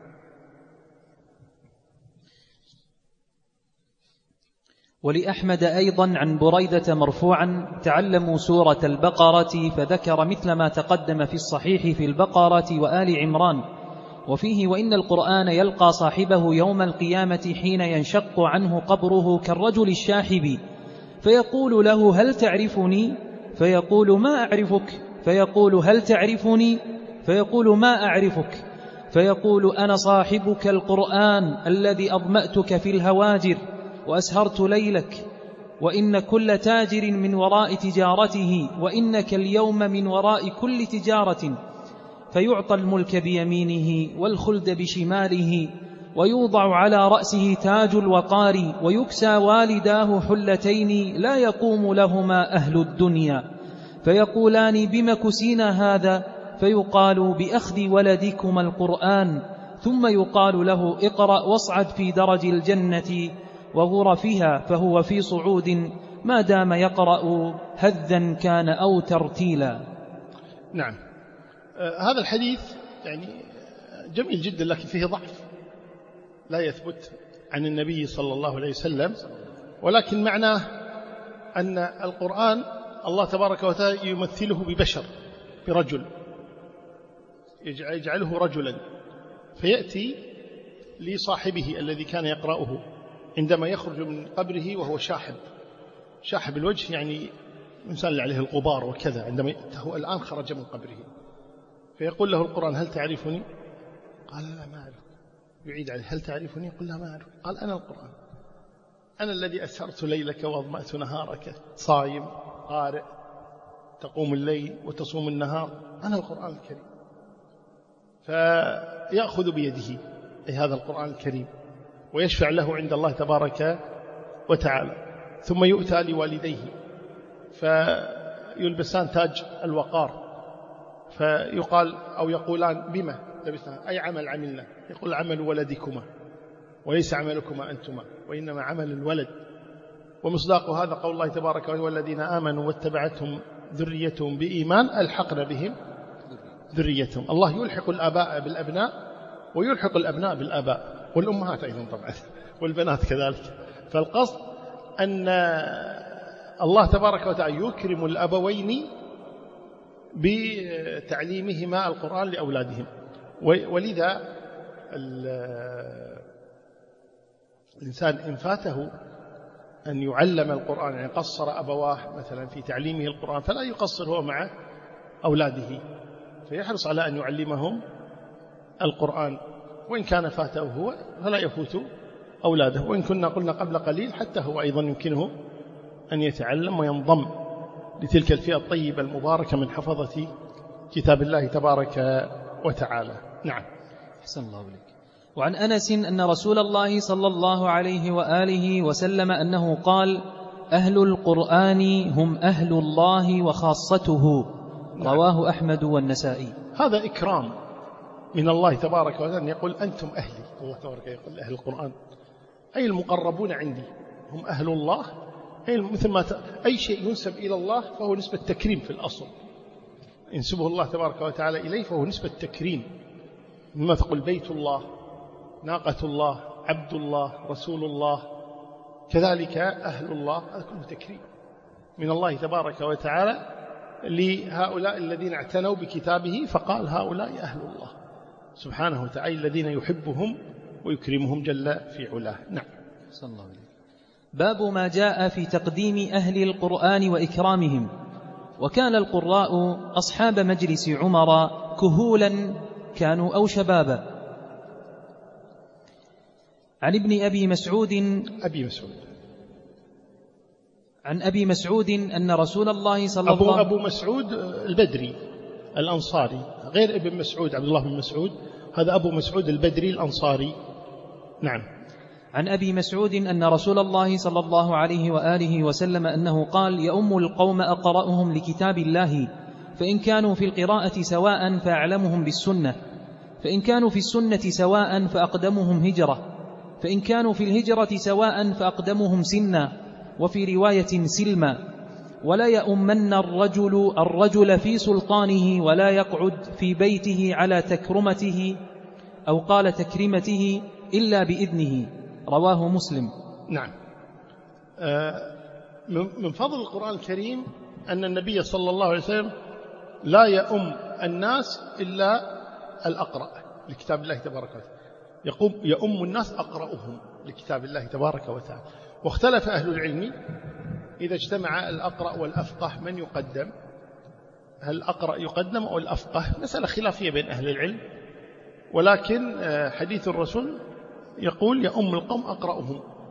ولأحمد أيضا عن بريدة مرفوعا: تعلموا سورة البقرة، فذكر مثل ما تقدم في الصحيح في البقرة وآل عمران. وفيه: وإن القرآن يلقى صاحبه يوم القيامة حين ينشق عنه قبره كالرجل الشاحب، فيقول له: هل تعرفني؟ فيقول: ما أعرفك. فيقول: هل تعرفني؟ فيقول: ما أعرفك. فيقول: أنا صاحبك القرآن الذي أظمأتك في الهواجر وأسهرت ليلك وإن كل تاجر من وراء تجارته، وإنك اليوم من وراء كل تجارة، فيعطى الملك بيمينه والخلد بشماله، ويوضع على رأسه تاج الوقار، ويكسى والداه حلتين لا يقوم لهما أهل الدنيا، فيقولان بم كسينا هذا؟ فيقال بأخذ ولدكما القرآن، ثم يقال له اقرأ واصعد في درج الجنة وغرفها، فهو في صعود ما دام يقرأ هذا كان أو ترتيلا. نعم. آه هذا الحديث يعني جميل جدا، لكن فيه ضعف لا يثبت عن النبي صلى الله عليه وسلم، ولكن معناه أن القرآن الله تبارك وتعالى يمثله ببشر، برجل، يجعله رجلا، فيأتي لصاحبه الذي كان يقرأه عندما يخرج من قبره وهو شاحب، شاحب الوجه يعني إنسان اللي عليه الغبار وكذا، عندما هو الآن خرج من قبره، فيقول له القرآن هل تعرفني؟ قال لا ما أعرف. يعيد عليه هل تعرفني؟ قل لا ما أعرف. قال أنا القرآن، أنا الذي أسهرت ليلك وأظمأت نهارك، صايم قارئ تقوم الليل وتصوم النهار، أنا القرآن الكريم. فيأخذ بيده أي هذا القرآن الكريم ويشفع له عند الله تبارك وتعالى، ثم يؤتى لوالديه فيلبسان تاج الوقار، فيقال أو يقولان بما لبسنا أي عمل عملنا؟ يقول عمل ولدكما وليس عملكما أنتما، وإنما عمل الولد. ومصداق هذا قول الله تبارك وتعالى والذين آمنوا واتبعتهم ذريتهم بإيمان ألحقنا بهم ذريتهم. الله يلحق الآباء بالأبناء ويلحق الأبناء بالآباء، والأمهات أيضا طبعا، والبنات كذلك. فالقصد أن الله تبارك وتعالى يكرم الأبوين بتعليمهما القرآن لأولادهم. ولذا الإنسان إن فاته أن يعلم القرآن، يعني قصر أبواه مثلا في تعليمه القرآن، فلا يقصر هو مع أولاده، فيحرص على أن يعلمهم القرآن، وإن كان فاته هو فلا يفوت أولاده. وإن كنا قلنا قبل قليل حتى هو أيضا يمكنه أن يتعلم وينضم لتلك الفئة الطيبة المباركة من حفظة كتاب الله تبارك وتعالى. نعم. أحسن الله عليك. وعن أنس أن رسول الله صلى الله عليه وآله وسلم أنه قال أهل القرآن هم أهل الله وخاصته. نعم. رواه أحمد والنسائي. هذا إكرام من الله تبارك وتعالى، يقول أنتم أهلي. الله تبارك يقول أهل القرآن أي المقربون عندي هم أهل الله، أي مثل ما ت... أي شيء ينسب إلى الله فهو نسبة تكريم في الأصل، ينسبه الله تبارك وتعالى إليه فهو نسبة تكريم. مما تقول بيت الله، ناقة الله، عبد الله، رسول الله، كذلك أهل الله، هذا كله تكريم من الله تبارك وتعالى لهؤلاء الذين اعتنوا بكتابه، فقال هؤلاء أهل الله سبحانه وتعالى الذين يحبهم ويكرمهم جل في علاه. نعم. صلى الله عليه. باب ما جاء في تقديم أهل القرآن وإكرامهم. وكان القراء أصحاب مجلس عمر كهولا كانوا أو شبابا. عن ابن أبي مسعود أبي مسعود عن أبي مسعود أن رسول الله صلى أبو الله أبو مسعود البدري الأنصاري، غير ابن مسعود عبد الله بن مسعود، هذا أبو مسعود البدري الأنصاري. نعم. عن أبي مسعود أن رسول الله صلى الله عليه وآله وسلم أنه قال يؤم القوم أقرأهم لكتاب الله، فإن كانوا في القراءة سواء فأعلمهم بالسنة، فإن كانوا في السنة سواء فأقدمهم هجرة، فإن كانوا في الهجرة سواء فأقدمهم سنا، وفي رواية سلما. ولا يؤمن الرجل الرجل في سلطانه ولا يقعد في بيته على تكرمته أو قال تكريمته إلا بإذنه. رواه مسلم. نعم. من فضل القرآن الكريم أن النبي صلى الله عليه وسلم لا يؤم الناس إلا الأقرأ لكتاب الله تبارك وتعالى، يقوم يؤم الناس أقرأهم لكتاب الله تبارك وتعالى. واختلف أهل العلم إذا اجتمع الأقرأ والأفقه من يقدم، هل الأقرأ يقدم أو الأفقه؟ مسألة خلافية بين أهل العلم، ولكن حديث الرسول يقول يؤم القوم أقرأهم،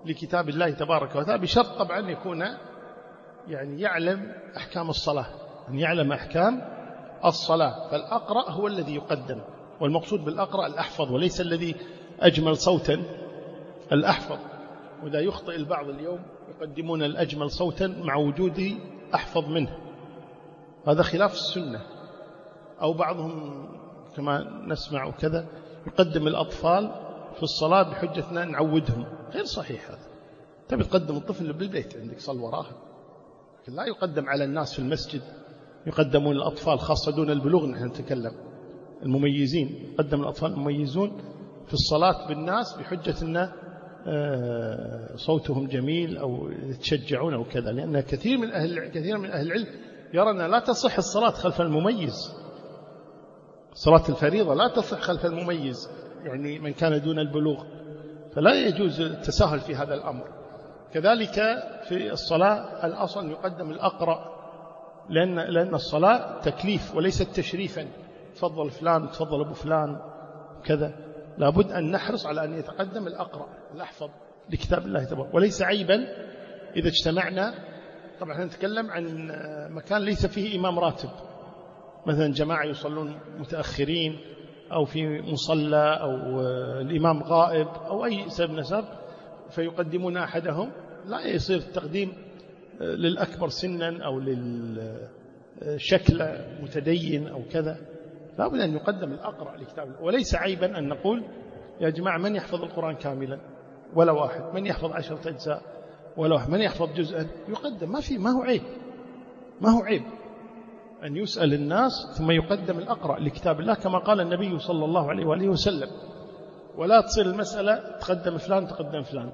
لكتاب الله تبارك وتعالى، بشرط طبعا يكون يعني يعلم أحكام الصلاة، أن يعلم أحكام الصلاة. فالأقرأ هو الذي يقدم، والمقصود بالأقرأ الأحفظ، وليس الذي أجمل صوتا، الأحفظ. وإذا يخطئ البعض اليوم يقدمون الأجمل صوتا مع وجود أحفظ منه، هذا خلاف السنة. أو بعضهم كما نسمع وكذا يقدم الأطفال في الصلاة بحجتنا نعودهم، غير صحيح هذا. تبي تقدم الطفل بالبيت عندك صل وراه، لكن لا يقدم على الناس في المسجد. يقدمون الأطفال خاصة دون البلوغ، نحن نتكلم المميزين، يقدم الأطفال المميزون في الصلاة بالناس بحجة أن صوتهم جميل أو يتشجعون أو كذا. لأن كثير من أهل كثير من أهل العلم يرى أن لا تصح الصلاة خلف المميز، صلاة الفريضة لا تصح خلف المميز، يعني من كان دون البلوغ، فلا يجوز التساهل في هذا الأمر. كذلك في الصلاة الأصل يقدم الأقرأ، لأن لأن الصلاة تكليف وليست تشريفا، تفضل فلان تفضل أبو فلان كذا. لابد أن نحرص على أن يتقدم الأقرأ الأحفظ لكتاب الله تبارك. وليس عيبا إذا اجتمعنا، طبعا نتكلم عن مكان ليس فيه إمام راتب، مثلا جماعة يصلون متأخرين أو في مصلى أو الإمام غائب أو أي سبب نسب فيقدمون أحدهم، لا يصير التقديم للأكبر سنا أو للشكل متدين أو كذا. لا بد أن يقدم الأقرأ لكتاب الله. وليس عيبا أن نقول يا جماعة من يحفظ القرآن كاملا ولا واحد، من يحفظ عشرة أجزاء ولا واحد، من يحفظ جزءا يقدم، ما في ما هو عيب، ما هو عيب أن يسأل الناس ثم يقدم الأقرأ لكتاب الله كما قال النبي صلى الله عليه وآله وسلم. ولا تصير المسألة تقدم فلان تقدم فلان.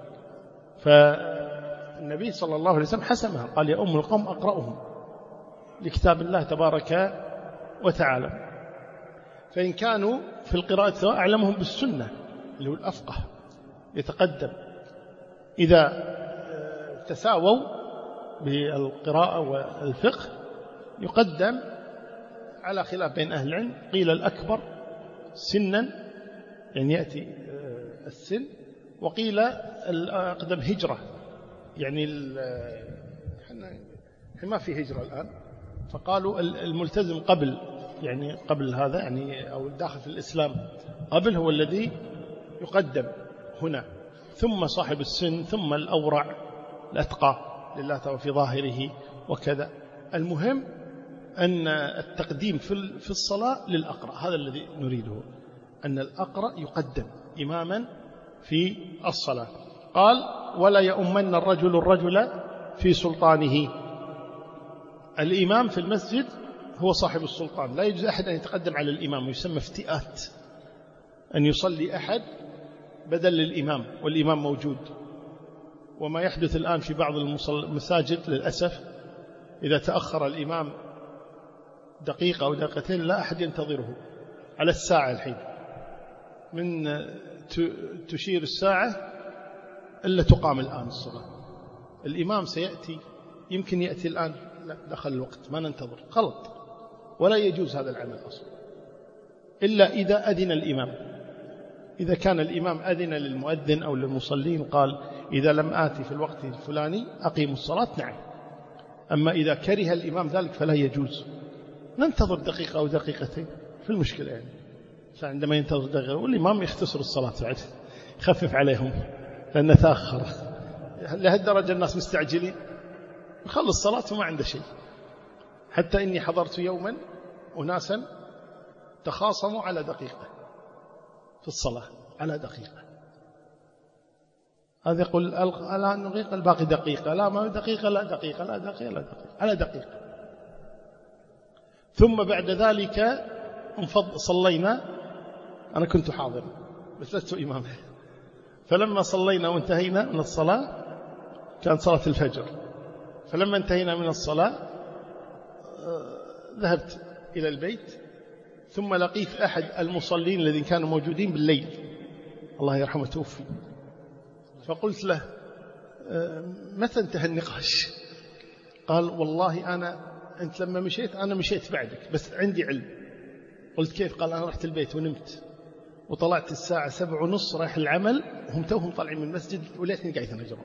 فالنبي صلى الله عليه وسلم حسمها، قال يا أم القوم أقرأهم لكتاب الله تبارك وتعالى. فإن كانوا في القراءة سواء أعلمهم بالسنة اللي هو الأفقه يتقدم. إذا تساووا بالقراءة والفقه يقدم على خلاف بين أهل العلم، قيل الأكبر سنا يعني يأتي السن، وقيل الأقدم هجرة، يعني ما في هجرة الآن، فقالوا الملتزم قبل، يعني قبل هذا يعني أو الداخل في الإسلام قبل هو الذي يقدم هنا، ثم صاحب السن، ثم الأورع الأتقى لله تعالى في ظاهره وكذا. المهم أن التقديم في الصلاة للأقرأ، هذا الذي نريده، أن الأقرأ يقدم إماما في الصلاة. قال ولا يؤمن الرجل الرجل في سلطانه. الإمام في المسجد هو صاحب السلطان، لا يجوز أحد أن يتقدم على الإمام، يسمى افتئات، أن يصلي أحد بدل للإمام والإمام موجود. وما يحدث الآن في بعض المساجد للأسف، إذا تأخر الإمام دقيقة أو دقيقتين لا أحد ينتظره على الساعة. الحين من تشير الساعة إلا تقام الآن الصلاة، الإمام سيأتي، يمكن يأتي الآن، لا دخل الوقت ما ننتظر، غلط. ولا يجوز هذا العمل أصلا إلا إذا أذن الإمام. إذا كان الإمام أذن للمؤذن أو للمصلين قال إذا لم آتي في الوقت الفلاني أقيموا الصلاة، نعم. أما إذا كره الإمام ذلك فلا يجوز، ننتظر دقيقة أو دقيقتين في المشكلة يعني. فعندما ينتظر دقيقة والإمام يختصر الصلاة بعد، يخفف عليهم لأنه تأخر. لهالدرجة الناس مستعجلين، يخلص صلاة وما عنده شيء. حتى إني حضرت يوما أناسا تخاصموا على دقيقة في الصلاة، على دقيقة. هذا يقول لا دقيقة، الباقي دقيقة، لا ما دقيقة، لا دقيقة، لا دقيقة، لا دقيقة، على دقيقة. ثم بعد ذلك انفض صلينا، أنا كنت حاضر بس لست إمام. فلما صلينا وانتهينا من الصلاة كان صلاة الفجر، فلما انتهينا من الصلاة ذهبت إلى البيت، ثم لقيت أحد المصلين الذين كانوا موجودين بالليل الله يرحمه توفي، فقلت له متى انتهى النقاش؟ قال والله أنا أنت لما مشيت أنا مشيت بعدك، بس عندي علم. قلت كيف؟ قال أنا رحت البيت ونمت وطلعت الساعة سبع ونص رايح العمل وهم توهم طالعين من المسجد وليتني قاعد يتناجرون.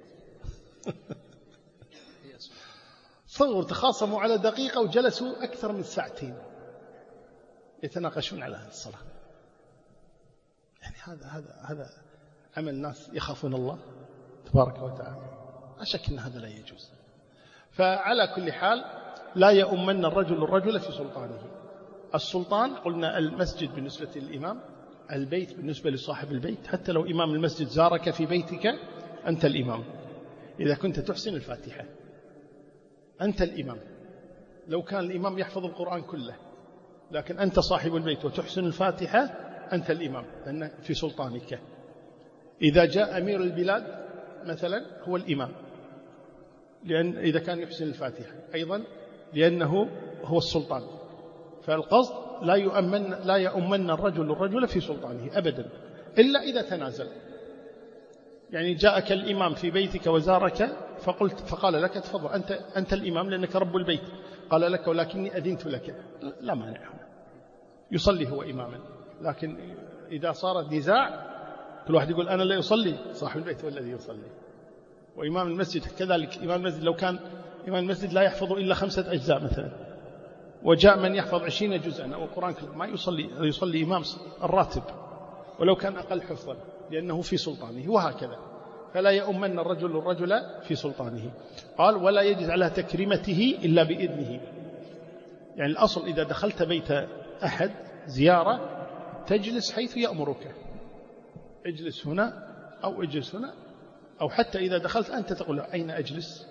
صور تخاصموا على دقيقة وجلسوا أكثر من ساعتين يتناقشون على هذه الصلاة. يعني هذا هذا هذا عمل ناس يخافون الله تبارك وتعالى. لا شك أن هذا لا يجوز. فعلى كل حال لا يؤمن الرجل الرجل في سلطانه. السلطان قلنا المسجد بالنسبة للإمام، البيت بالنسبة لصاحب البيت. حتى لو إمام المسجد زارك في بيتك أنت الإمام إذا كنت تحسن الفاتحة، أنت الإمام. لو كان الإمام يحفظ القرآن كله لكن أنت صاحب البيت وتحسن الفاتحة أنت الإمام لأن في سلطانك. إذا جاء أمير البلاد مثلا هو الإمام، لأن إذا كان يحسن الفاتحة أيضا لأنه هو السلطان. فالقصد لا يؤمن لا يؤمن الرجل الرجل في سلطانه أبدا إلا إذا تنازل. يعني جاءك الإمام في بيتك وزارك فقلت فقال لك تفضل أنت أنت الإمام لأنك رب البيت، قال لك ولكني أذنت لك، لا مانع، يصلي هو إماما. لكن إذا صارت نزاع كل واحد يقول أنا لا يصلي، صاحب البيت هو الذي يصلي. وإمام المسجد كذلك. إمام المسجد لو كان إمام المسجد لا يحفظ إلا خمسة أجزاء مثلا وجاء من يحفظ عشرين جزءا أو القرآن ما يصلي، يصلي إمام الراتب ولو كان أقل حفظا لأنه في سلطانه، وهكذا. فلا يؤمن الرجل الرجل في سلطانه. قال ولا يجوز على تكريمته إلا بإذنه. يعني الأصل إذا دخلت بيت أحد زيارة تجلس حيث يأمرك، اجلس هنا أو اجلس هنا، أو حتى إذا دخلت أنت تقول أين أجلس،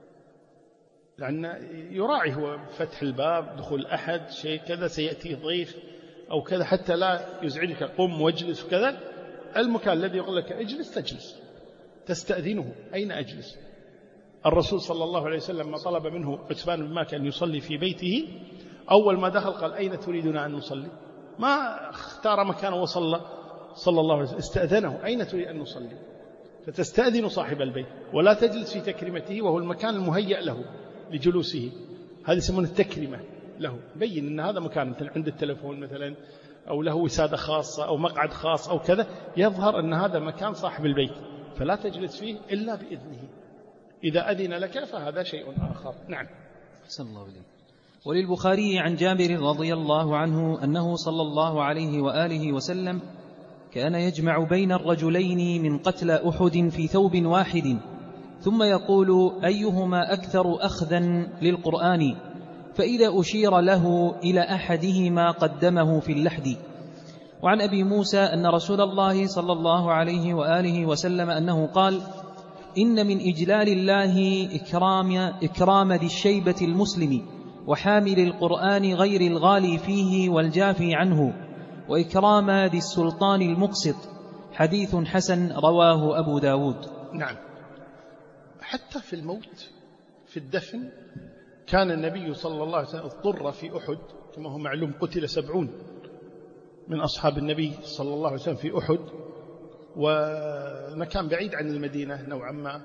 لأن يراعي هو فتح الباب دخول أحد شيء كذا سيأتي ضيف أو كذا حتى لا يزعجك قم واجلس وكذا. المكان الذي يقول لك اجلس تجلس، تستأذنه أين أجلس. الرسول صلى الله عليه وسلم ما طلب منه عتبان بن مالك أن يصلي في بيته أول ما دخل قال أين تريدنا أن نصلي؟ ما اختار مكانه وصلى صلى الله عليه وسلم، استأذنه أين تريد أن نصلي. فتستأذن صاحب البيت ولا تجلس في تكريمته وهو المكان المهيأ له لجلوسه. هذه يسمون التكريمة له، بين أن هذا مكان مثل عند التلفون مثلا أو له وسادة خاصة أو مقعد خاص أو كذا، يظهر أن هذا مكان صاحب البيت فلا تجلس فيه إلا بإذنه. إذا أذن لك فهذا شيء آخر. نعم. أحسن الله إليك. وللبخاري عن جابر رضي الله عنه أنه صلى الله عليه وآله وسلم كان يجمع بين الرجلين من قتل أحد في ثوب واحد ثم يقول أيهما أكثر أخذا للقرآن، فإذا أشير له إلى أحدهما قدمه في اللحد. وعن أبي موسى أن رسول الله صلى الله عليه وآله وسلم أنه قال إن من إجلال الله إكرام, إكرام ذي الشيبة المسلم وحامل القرآن غير الغالي فيه والجافي عنه، وإكرام ذي السلطان المقسط. حديث حسن رواه أبو داود. نعم. حتى في الموت في الدفن كان النبي صلى الله عليه وسلم اضطر في أحد كما هو معلوم قتل سبعون من أصحاب النبي صلى الله عليه وسلم في أحد، والمكان بعيد عن المدينة نوعا ما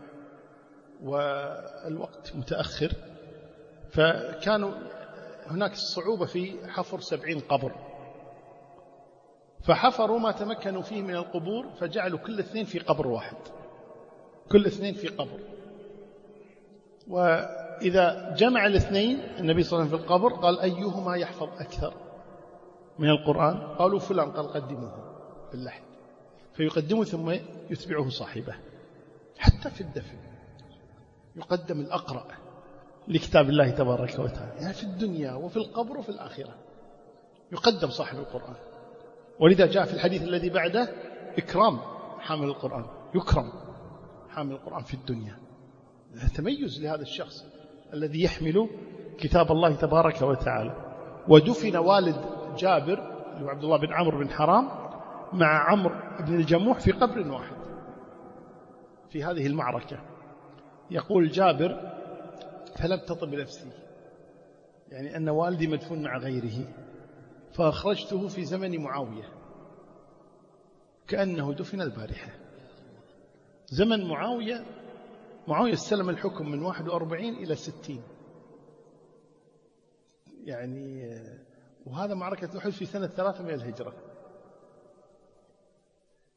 والوقت متأخر، فكانوا هناك صعوبة في حفر سبعين قبر، فحفروا ما تمكنوا فيه من القبور فجعلوا كل اثنين في قبر واحد، كل اثنين في قبر. وإذا جمع الاثنين النبي صلى الله عليه وسلم في القبر قال أيهما يحفظ أكثر من القرآن؟ قالوا فلان، قال قدموه في اللحد، فيقدمه ثم يتبعه صاحبه. حتى في الدفن يقدم الأقرأ لكتاب الله تبارك وتعالى، يعني في الدنيا وفي القبر وفي الآخرة يقدم صاحب القرآن. ولذا جاء في الحديث الذي بعده إكرام حامل القرآن، يكرم حامل القرآن في الدنيا. تميز لهذا الشخص الذي يحمل كتاب الله تبارك وتعالى. ودفن والد جابر عبد الله بن عمرو بن حرام مع عمرو بن الجموح في قبر واحد في هذه المعركة. يقول جابر فلم تطب نفسي، يعني أن والدي مدفون مع غيره، فأخرجته في زمن معاوية كأنه دفن البارحة. زمن معاوية، معاوية استلم الحكم من واحد وأربعين إلى ستين، يعني وهذا معركة أحد في سنة ثلاثة من الهجرة،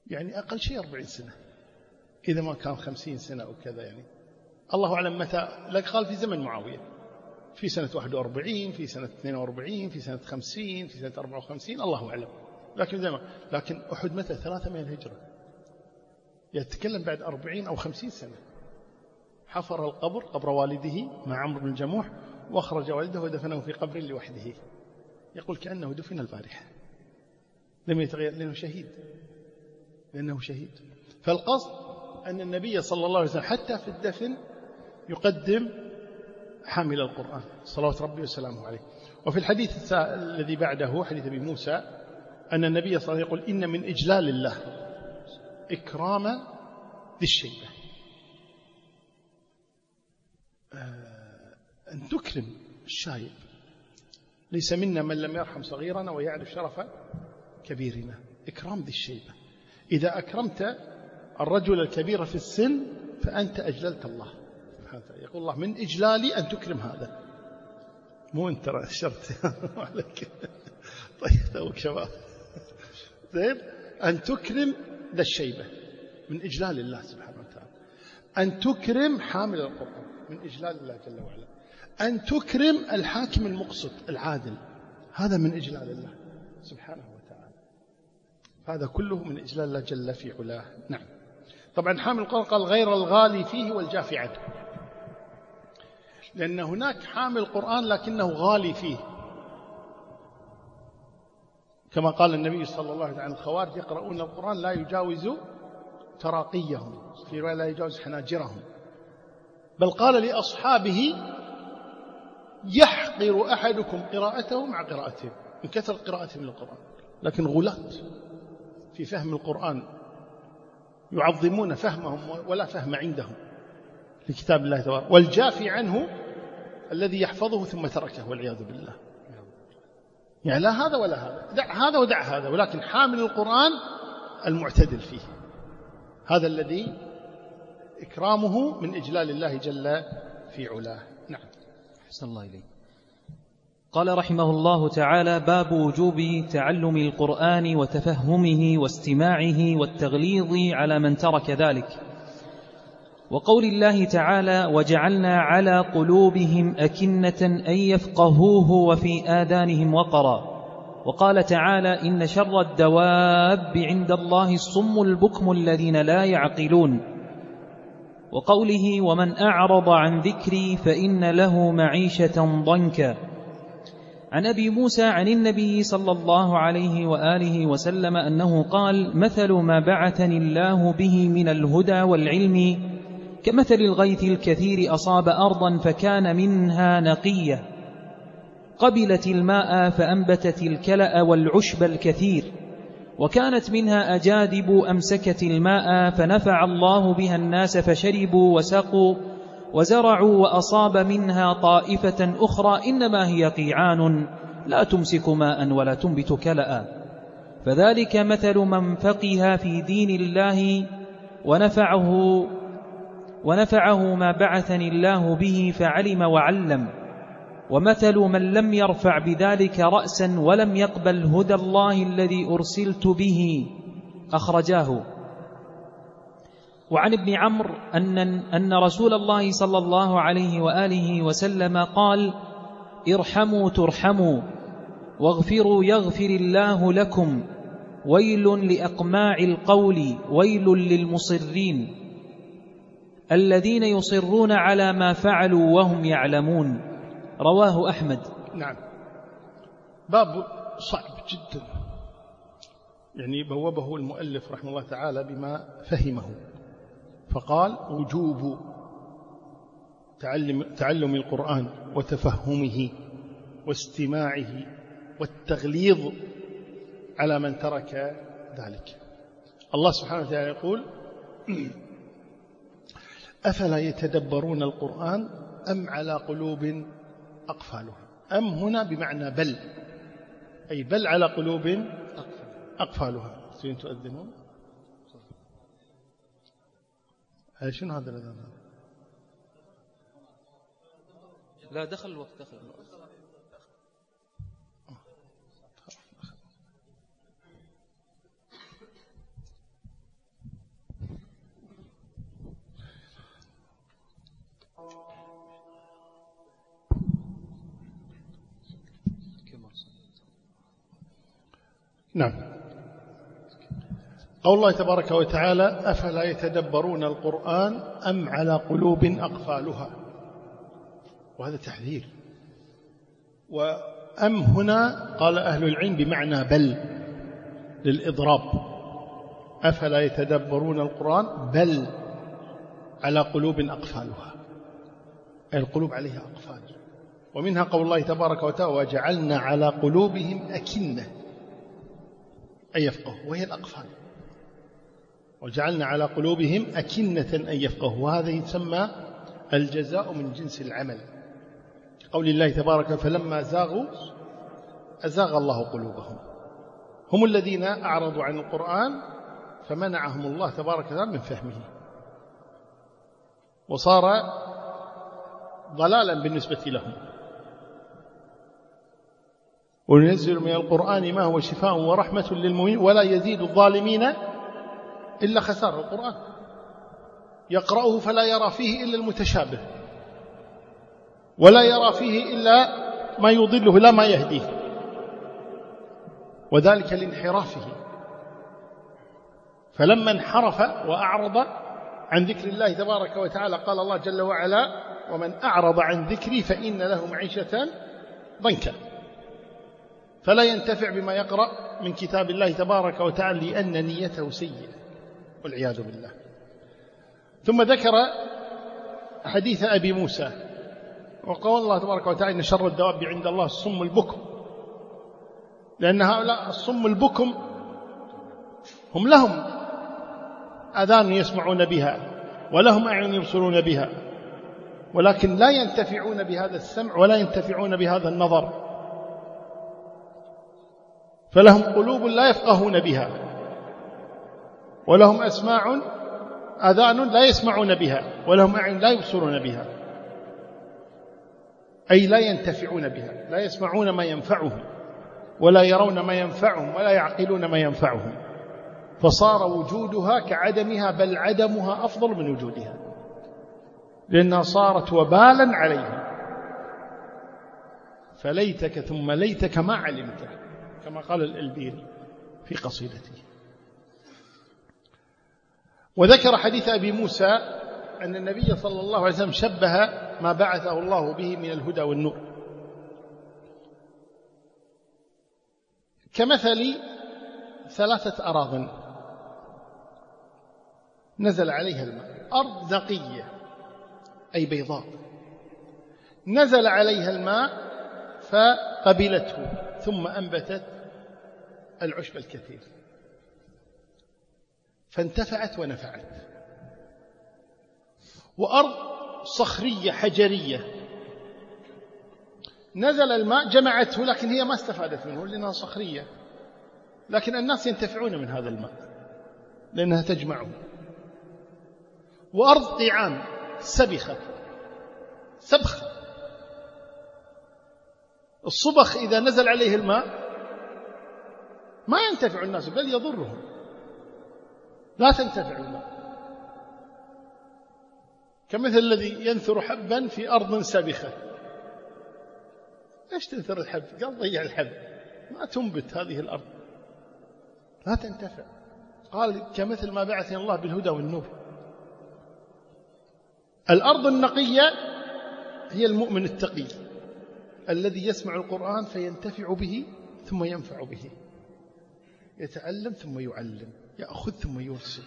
يعني أقل شيء أربعين سنة، إذا ما كان خمسين سنة أو كذا. يعني الله أعلم متى، لك قال في زمن معاوية، في سنة واحد وأربعين، في سنة اثنين وأربعين، في سنة خمسين، في سنة أربعة وخمسين، الله أعلم. لكن زمان، لكن أحد متى؟ ثلاثمائة الهجرة، يتكلم بعد أربعين أو خمسين سنة. حفر القبر، قبر والده مع عمرو بن الجموح، وأخرج والده ودفنه في قبر لوحده، يقول كأنه دفن البارحة، لم يتغير، لأنه شهيد، لأنه شهيد. فالقصد أن النبي صلى الله عليه وسلم حتى في الدفن يقدم حامل القرآن صلوات ربي وسلامه عليه. وفي الحديث الذي بعده حديث أبي موسى أن النبي صلى الله عليه وسلم يقول إن من إجلال الله إكرام ذي الشيبة، أن تكرم الشايب. ليس منا من لم يرحم صغيرنا ويعرف شرف كبيرنا. إكرام ذي الشيبة، إذا أكرمت الرجل الكبير في السن فأنت أجللت الله. هذا يقول الله من إجلالي أن تكرم هذا، مو أنت رأشرت عليك. طيب توك شباب، زين، أن تكرم ذا الشيبة من إجلال الله سبحانه وتعالى. أن تكرم حامل القرآن من إجلال الله جل وعلا. أن تكرم الحاكم المقسط العادل، هذا من إجلال الله سبحانه وتعالى. هذا كله من إجلال الله جل في علاه. نعم. طبعا حامل القرآن قال غير الغالي فيه والجافي عنه، لأن هناك حامل القرآن لكنه غالي فيه، كما قال النبي صلى الله عليه وسلم عن الخوارج يقرؤون القرآن لا يجاوز تراقيهم، في رواية لا يجاوز حناجرهم. بل قال لأصحابه يحقر أحدكم قراءته مع قراءتهم، من كثر قراءتهم للقرآن، لكن غلاة في فهم القرآن، يعظمون فهمهم ولا فهم عندهم لكتاب الله تبارك. والجافي عنه الذي يحفظه ثم تركه والعياذ بالله. يعني لا هذا ولا هذا، دع هذا ودع هذا، ولكن حامل القرآن المعتدل فيه، هذا الذي إكرامه من إجلال الله جل في علاه. نعم. أحسن الله إليك. قال رحمه الله تعالى: باب وجوب تعلم القرآن وتفهمه واستماعه والتغليظ على من ترك ذلك. وقول الله تعالى: وجعلنا على قلوبهم أكنة أن يفقهوه وفي آذانهم وقرا. وقال تعالى: إن شر الدواب عند الله الصم البكم الذين لا يعقلون. وقوله: ومن أعرض عن ذكري فإن له معيشة ضنكا. عن أبي موسى عن النبي صلى الله عليه وآله وسلم أنه قال: مثل ما بعثني الله به من الهدى والعلم كمثل الغيث الكثير أصاب أرضا فكان منها نقية قبلت الماء فأنبتت الكلأ والعشب الكثير، وكانت منها أجادب أمسكت الماء فنفع الله بها الناس فشربوا وسقوا وزرعوا، وأصاب منها طائفة أخرى إنما هي قيعان لا تمسك ماء ولا تنبت كلأ. فذلك مثل من فقه في دين الله ونفعه ونفعه ما بعثني الله به فعلم وعلم، ومثل من لم يرفع بذلك رأسا ولم يقبل هدى الله الذي أرسلت به. أخرجاه. وعن ابن عمرو أن, أن رسول الله صلى الله عليه وآله وسلم قال: ارحموا ترحموا واغفروا يغفر الله لكم، ويل لأقماع القول ويل للمصرين الذين يصرون على ما فعلوا وهم يعلمون. رواه أحمد. نعم. باب صعب جدا، يعني بوابه المؤلف رحمه الله تعالى بما فهمه، فقال: وجوب تعلم, تعلم القرآن وتفهمه واستماعه والتغليظ على من ترك ذلك. الله سبحانه وتعالى يقول: أفلا يتدبرون القرآن أم على قلوب أقفالها. أم هنا بمعنى بل، أي بل على قلوب أقفالها. سين تؤذنون؟ هل شنو هذا الأذان؟ لا دخل الوقت، دخل الوقت. نعم. قول الله تبارك وتعالى: أفلا يتدبرون القرآن أم على قلوب أقفالها. وهذا تحذير. وأم هنا قال أهل العلم بمعنى بل للإضراب. أفلا يتدبرون القرآن بل على قلوب أقفالها، أي القلوب عليها أقفال. ومنها قول الله تبارك وتعالى: وجعلنا على قلوبهم أكنة أن يفقهوا، وهي الأقفال. وجعلنا على قلوبهم أكنة أن يفقهوا، وهذا يسمى الجزاء من جنس العمل. قول الله تبارك: فلما زاغوا أزاغ الله قلوبهم. هم الذين أعرضوا عن القرآن فمنعهم الله تبارك وتعالى من فهمه، وصار ضلالا بالنسبة لهم. وننزل من القرآن ما هو شفاء ورحمة للمؤمنين ولا يزيد الظالمين إلا خسارة. القرآن يقرأه فلا يرى فيه إلا المتشابه، ولا يرى فيه إلا ما يضله لا ما يهديه، وذلك لانحرافه. فلما انحرف وأعرض عن ذكر الله تبارك وتعالى قال الله جل وعلا: ومن أعرض عن ذكري فإن له معيشة ضنكا، فلا ينتفع بما يقرأ من كتاب الله تبارك وتعالى لأن نيته سيئة والعياذ بالله. ثم ذكر حديث أبي موسى وقال الله تبارك وتعالى: إن شر الدواب عند الله الصم البكم، لأن هؤلاء الصم البكم هم لهم آذان يسمعون بها ولهم أعين يبصرون بها، ولكن لا ينتفعون بهذا السمع ولا ينتفعون بهذا النظر، فلهم قلوب لا يفقهون بها، ولهم أسماع آذان لا يسمعون بها، ولهم أعين لا يبصرون بها، أي لا ينتفعون بها، لا يسمعون ما ينفعهم ولا يرون ما ينفعهم ولا يعقلون ما ينفعهم، فصار وجودها كعدمها، بل عدمها أفضل من وجودها، لأنها صارت وبالا عليهم. فليتك ثم ليتك ما علمته، كما قال الألبيري في قصيدته. وذكر حديث أبي موسى أن النبي صلى الله عليه وسلم شبه ما بعثه الله به من الهدى والنور كمثل ثلاثة أراضٍ نزل عليها الماء، أرض نقية أي بيضاء، نزل عليها الماء فقبلته ثم أنبتت العشب الكثير فانتفعت ونفعت. وأرض صخرية حجرية نزل الماء جمعته، لكن هي ما استفادت منه لأنها صخرية، لكن الناس ينتفعون من هذا الماء لأنها تجمعه. وأرض طعام سبخة سبخة، الصبخ إذا نزل عليه الماء ما ينتفع الناس بل يضرهم، لا تنتفع الماء، كمثل الذي ينثر حبا في أرض سبخة. ليش تنثر الحب؟ قال ضيع الحب، ما تنبت هذه الأرض، لا تنتفع. قال كمثل ما بعثنا الله بالهدى والنور. الأرض النقية هي المؤمن التقي الذي يسمع القرآن فينتفع به ثم ينفع به، يتعلم ثم يعلم، يأخذ ثم يرسل.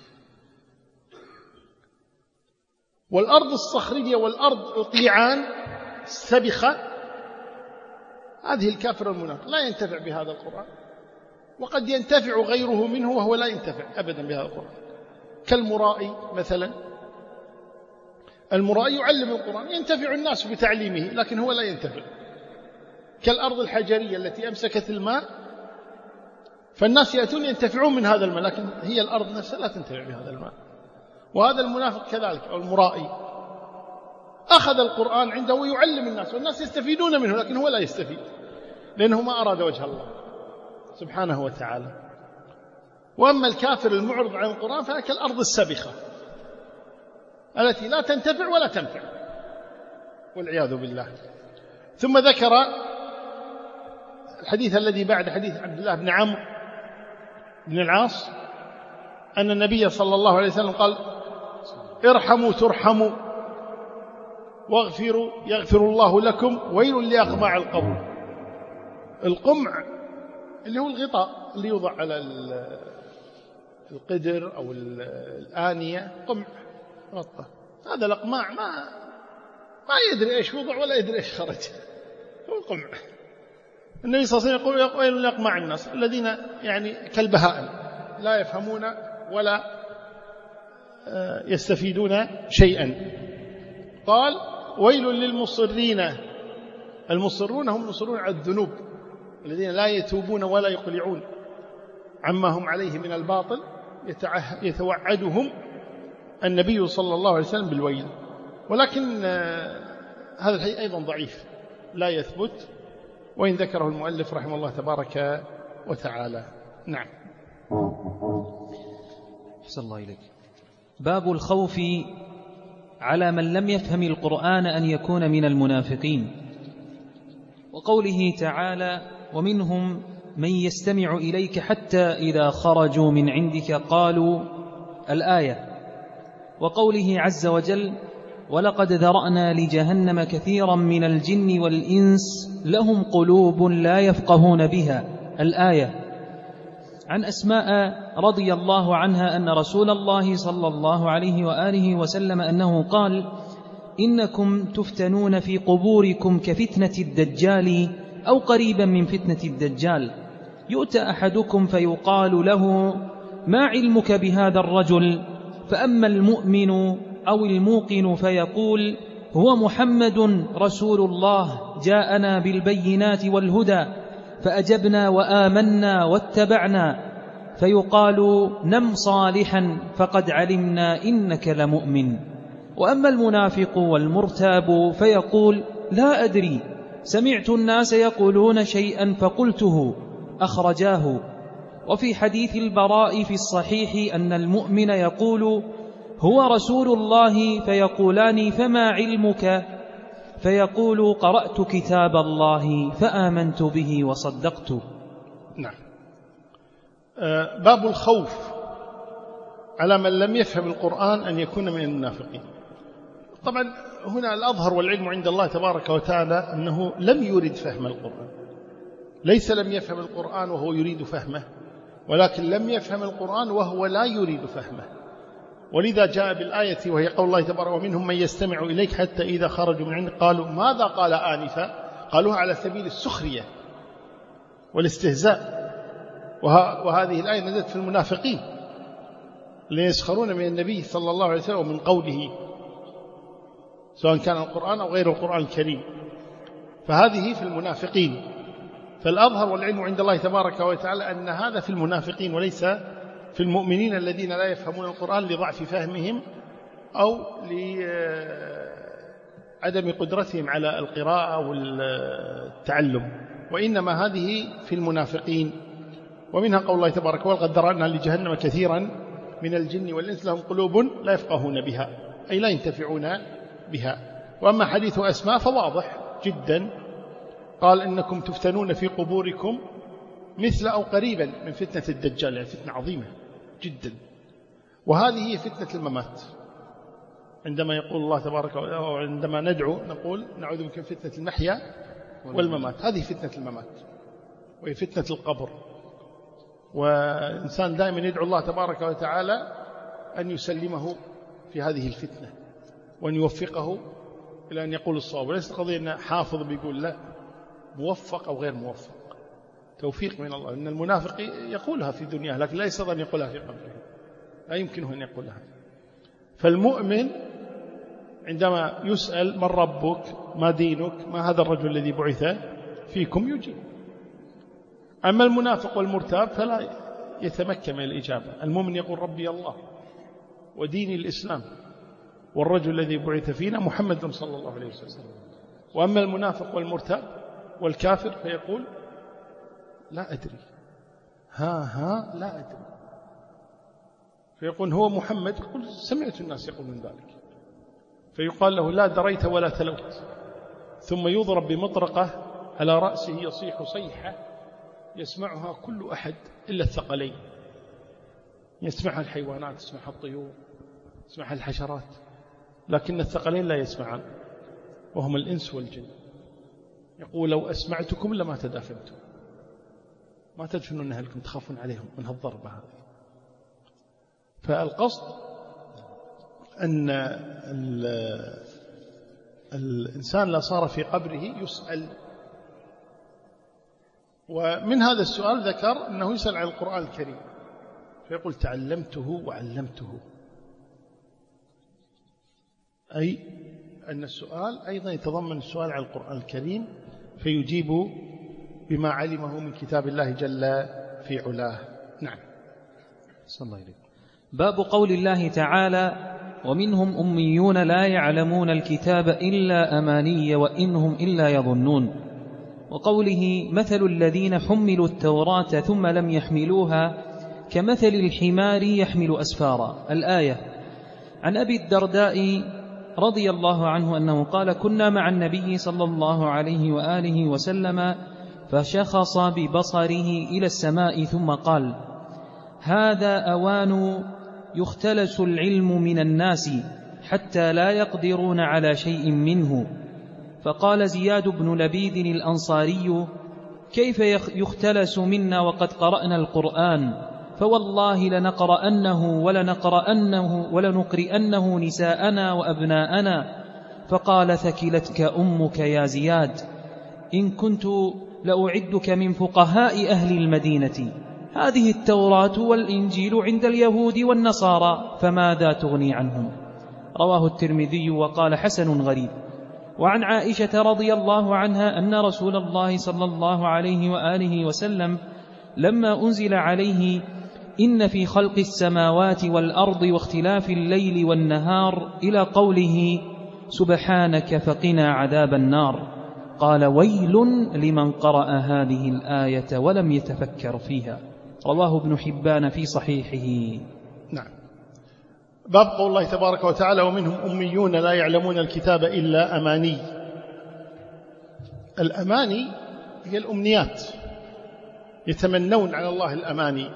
والأرض الصخرية والأرض القيعان السبخة هذه الكافر المنافق لا ينتفع بهذا القرآن، وقد ينتفع غيره منه وهو لا ينتفع أبدا بهذا القرآن، كالمرائي مثلا. المرائي يعلم القرآن ينتفع الناس بتعليمه لكن هو لا ينتفع. كالأرض الحجرية التي أمسكت الماء فالناس يأتون ينتفعون من هذا الماء، لكن هي الأرض نفسها لا تنتفع بهذا الماء. وهذا المنافق كذلك أو المرائي أخذ القرآن عنده ويعلم الناس والناس يستفيدون منه، لكن هو لا يستفيد لأنه ما أراد وجه الله سبحانه وتعالى. وأما الكافر المعرض عن القرآن فهي كالأرض السبخة التي لا تنتفع ولا تنفع والعياذ بالله. ثم ذكر الحديث الذي بعد حديث عبد الله بن عمرو بن العاص أن النبي صلى الله عليه وسلم قال ارحموا ترحموا واغفروا يغفر الله لكم ويل لأقماع القبر. القمع اللي هو الغطاء اللي يوضع على القدر أو الآنية، قمع غطة. هذا الأقماع ما ما يدري إيش وضع ولا يدري إيش خرج، هو قمع. النبي صلى الله عليه وسلم يقول ويل لأقماع الناس الذين يعني كالبهائم لا يفهمون ولا يستفيدون شيئا. قال ويل للمصرين. المصرون هم المصرون على الذنوب الذين لا يتوبون ولا يقلعون عما هم عليه من الباطل، يتوعدهم النبي صلى الله عليه وسلم بالويل. ولكن هذا الحديث أيضا ضعيف لا يثبت، وإن ذكره المؤلف رحمه الله تبارك وتعالى. نعم. أحسن الله إليك. باب الخوف على من لم يفهم القرآن أن يكون من المنافقين، وقوله تعالى ومنهم من يستمع إليك حتى إذا خرجوا من عندك قالوا الآية، وقوله عز وجل ولقد ذرأنا لجهنم كثيرا من الجن والإنس لهم قلوب لا يفقهون بها الآية. عن أسماء رضي الله عنها أن رسول الله صلى الله عليه وآله وسلم أنه قال إنكم تفتنون في قبوركم كفتنة الدجال أو قريبا من فتنة الدجال، يؤتى أحدكم فيقال له ما علمك بهذا الرجل، فأما المؤمن أو الموقن فيقول هو محمد رسول الله جاءنا بالبينات والهدى فأجبنا وآمنا واتبعنا، فيقال نم صالحا فقد علمنا إنك لمؤمن. وأما المنافق والمرتاب فيقول لا أدري سمعت الناس يقولون شيئا فقلته، أخرجاه. وفي حديث البراء في الصحيح أن المؤمن يقول هو رسول الله فيقولان فما علمك، فيقول قرأت كتاب الله فآمنت به وصدقت. نعم. باب الخوف على من لم يفهم القرآن أن يكون من المنافقين. طبعا هنا الأظهر والعلم عند الله تبارك وتعالى أنه لم يرد فهم القرآن، ليس لم يفهم القرآن وهو يريد فهمه، ولكن لم يفهم القرآن وهو لا يريد فهمه. ولذا جاء بالآية وهي قول الله تبارك ومنهم من يستمع إليك حتى إذا خرجوا من عندك قالوا ماذا قال آنفا، قالوها على سبيل السخرية والاستهزاء. وهذه الآية نزلت في المنافقين الذين يسخرون من النبي صلى الله عليه وسلم ومن قوله سواء كان القرآن أو غير القرآن الكريم، فهذه في المنافقين. فالأظهر والعلم عند الله تبارك وتعالى أن هذا في المنافقين وليس في المؤمنين الذين لا يفهمون القرآن لضعف فهمهم أو لعدم قدرتهم على القراءة والتعلم، وإنما هذه في المنافقين. ومنها قول الله تبارك ولقد ذرأنا لجهنم كثيرا من الجن والإنس لهم قلوب لا يفقهون بها، أي لا ينتفعون بها. وأما حديث أسماء فواضح جدا، قال إنكم تفتنون في قبوركم مثل أو قريبا من فتنة الدجال، يعني فتنة عظيمة جدا. وهذه هي فتنة الممات. عندما يقول الله تبارك وتعالى عندما ندعو نقول نعوذ بك من فتنة المحيا والممات، هذه فتنة الممات وهي فتنة القبر. والإنسان دائما يدعو الله تبارك وتعالى أن يسلمه في هذه الفتنة وأن يوفقه إلى أن يقول الصواب، وليس قضية أن حافظ بيقول لا، موفق أو غير موفق، توفيق من الله. إن المنافق يقولها في دنياه لكن لا يستطيع أن يقولها في قبره، لا يمكنه أن يقولها. فالمؤمن عندما يسأل من ربك ما دينك ما هذا الرجل الذي بعث فيكم يجيب. أما المنافق والمرتاب فلا يتمكن من الإجابة. المؤمن يقول ربي الله وديني الإسلام والرجل الذي بعث فينا محمد صلى الله عليه وسلم. وأما المنافق والمرتاب والكافر فيقول لا أدري، ها ها لا أدري، فيقول هو محمد، يقول سمعت الناس يقولون ذلك، فيقال له لا دريت ولا تلوت، ثم يضرب بمطرقة على رأسه يصيح صيحة يسمعها كل أحد إلا الثقلين، يسمعها الحيوانات، يسمعها الطيور، يسمعها الحشرات، لكن الثقلين لا يسمعان، وهم الإنس والجن. يقول لو أسمعتكم لما تدافنتم، ما تدفنون أهلكم، تخافون عليهم من هالضربة هذه. فالقصد أن الإنسان لا صار في قبره يسأل، ومن هذا السؤال ذكر أنه يسأل عن القرآن الكريم، فيقول تعلمته وعلمته، أي أن السؤال أيضا يتضمن السؤال عن القرآن الكريم، فيجيب بما علمه من كتاب الله جل في علاه. نعم. صلى الله عليه. باب قول الله تعالى ومنهم أميون لا يعلمون الكتاب إلا أماني وإنهم إلا يظنون، وقوله مثل الذين حملوا التوراة ثم لم يحملوها كمثل الحمار يحمل أسفارا، الآية. عن أبي الدرداء رضي الله عنه أنه قال كنا مع النبي صلى الله عليه وآله وسلم فشخص ببصره إلى السماء ثم قال هذا أوان يختلس العلم من الناس حتى لا يقدرون على شيء منه. فقال زياد بن لبيد الأنصاري كيف يختلس منا وقد قرأنا القرآن؟ فوالله لنقرأنه ولنقرأنه ولنقرئنه نساءنا وأبناءنا. فقال ثكلتك أمك يا زياد، إن كنت لأعدك من فقهاء أهل المدينة. هذه التوراة والإنجيل عند اليهود والنصارى فماذا تغني عنهم؟ رواه الترمذي وقال حسن غريب. وعن عائشة رضي الله عنها أن رسول الله صلى الله عليه وآله وسلم لما أنزل عليه إن في خلق السماوات والأرض واختلاف الليل والنهار إلى قوله سبحانك فقنا عذاب النار، قال ويل لمن قرأ هذه الآية ولم يتفكر فيها. رواه ابن حبان في صحيحه. نعم. باب قول الله تبارك وتعالى ومنهم أميون لا يعلمون الكتاب إلا أماني. الأماني هي الأمنيات، يتمنون على الله الأماني.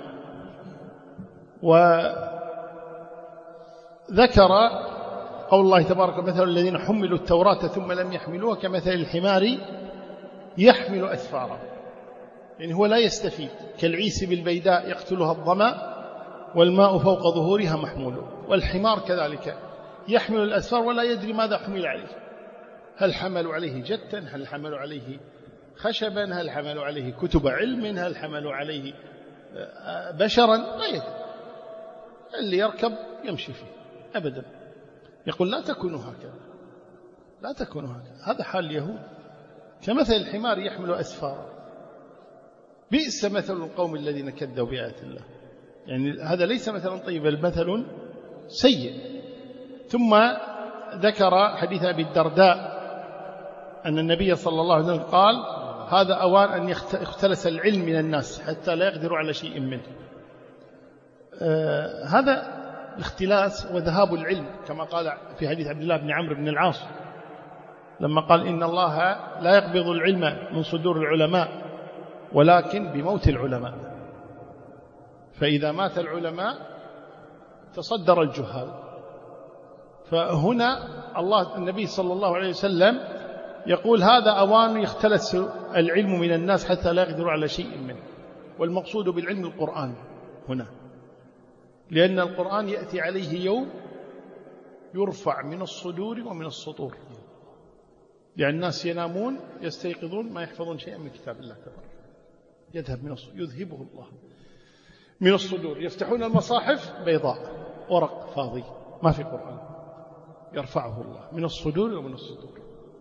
وذكر قول الله تبارك مثل الذين حملوا التوراة ثم لم يحملوها كمثل الحمار يحمل أسفارا، يعني هو لا يستفيد، كالعيس بالبيداء يقتلها الظمأ والماء فوق ظهورها محمول. والحمار كذلك يحمل الأسفار ولا يدري ماذا حمل عليه، هل حملوا عليه جتا، هل حملوا عليه خشبا، هل حملوا عليه كتب علم، هل حملوا عليه بشرا، لا يدري. اللي يركب يمشي فيه أبدا. يقول لا تكونوا هكذا، لا تكونوا هكذا. هذا حال اليهود، كمثل الحمار يحمل أسفارا. بئس مثل القوم الذين كذبوا بآيات الله. يعني هذا ليس مثلا طيب، بل مثل سيء. ثم ذكر حديث أبي الدرداء أن النبي صلى الله عليه وسلم قال هذا أوان أن يختلس العلم من الناس حتى لا يقدروا على شيء منه. آه هذا الاختلاس وذهاب العلم، كما قال في حديث عبد الله بن عمرو بن العاص لما قال إن الله لا يقبض العلم من صدور العلماء ولكن بموت العلماء، فإذا مات العلماء تصدر الجهال. فهنا الله النبي صلى الله عليه وسلم يقول هذا أوان يختلس العلم من الناس حتى لا يقدروا على شيء منه. والمقصود بالعلم القرآن هنا، لأن القرآن يأتي عليه يوم يرفع من الصدور ومن السطور، يعني الناس ينامون يستيقظون ما يحفظون شيئا من كتاب الله تبارك، يذهب من الصدور، يذهبه الله من الصدور. يفتحون المصاحف بيضاء ورق فاضي ما في قرآن، يرفعه الله من الصدور ومن السطور.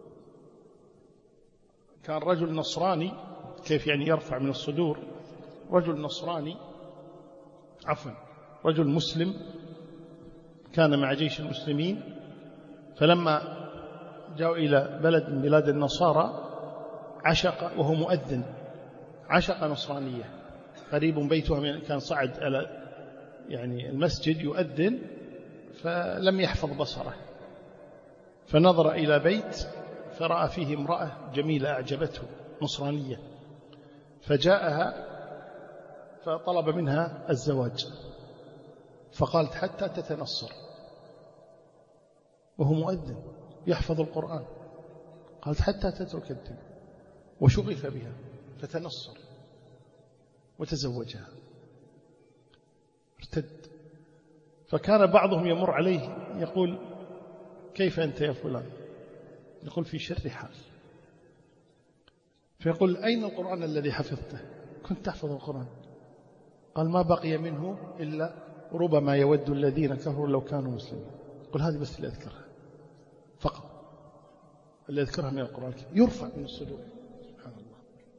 كان رجل نصراني، كيف يعني يرفع من الصدور؟ رجل نصراني عفوا رجل مسلم كان مع جيش المسلمين، فلما جاءوا إلى بلد من بلاد النصارى عشق، وهو مؤذن، عشق نصرانية، قريب بيته من كان صعد على يعني المسجد يؤذن، فلم يحفظ بصره، فنظر إلى بيت فرأى فيه امرأة جميلة أعجبته نصرانية، فجاءها فطلب منها الزواج، فقالت حتى تتنصر، وهو مؤذن يحفظ القرآن. قالت حتى تترك الدين، وشغف بها فتنصر وتزوجها، ارتد. فكان بعضهم يمر عليه يقول كيف أنت يا فلان؟ يقول في شر حال. فيقول أين القرآن الذي حفظته؟ كنت تحفظ القرآن. قال ما بقي منه إلا ربما يود الذين كفروا لو كانوا مسلمين. قل هذه بس اللي أذكرها فقط، اللي أذكرها من القرآن يرفع من الصدور. سبحان الله.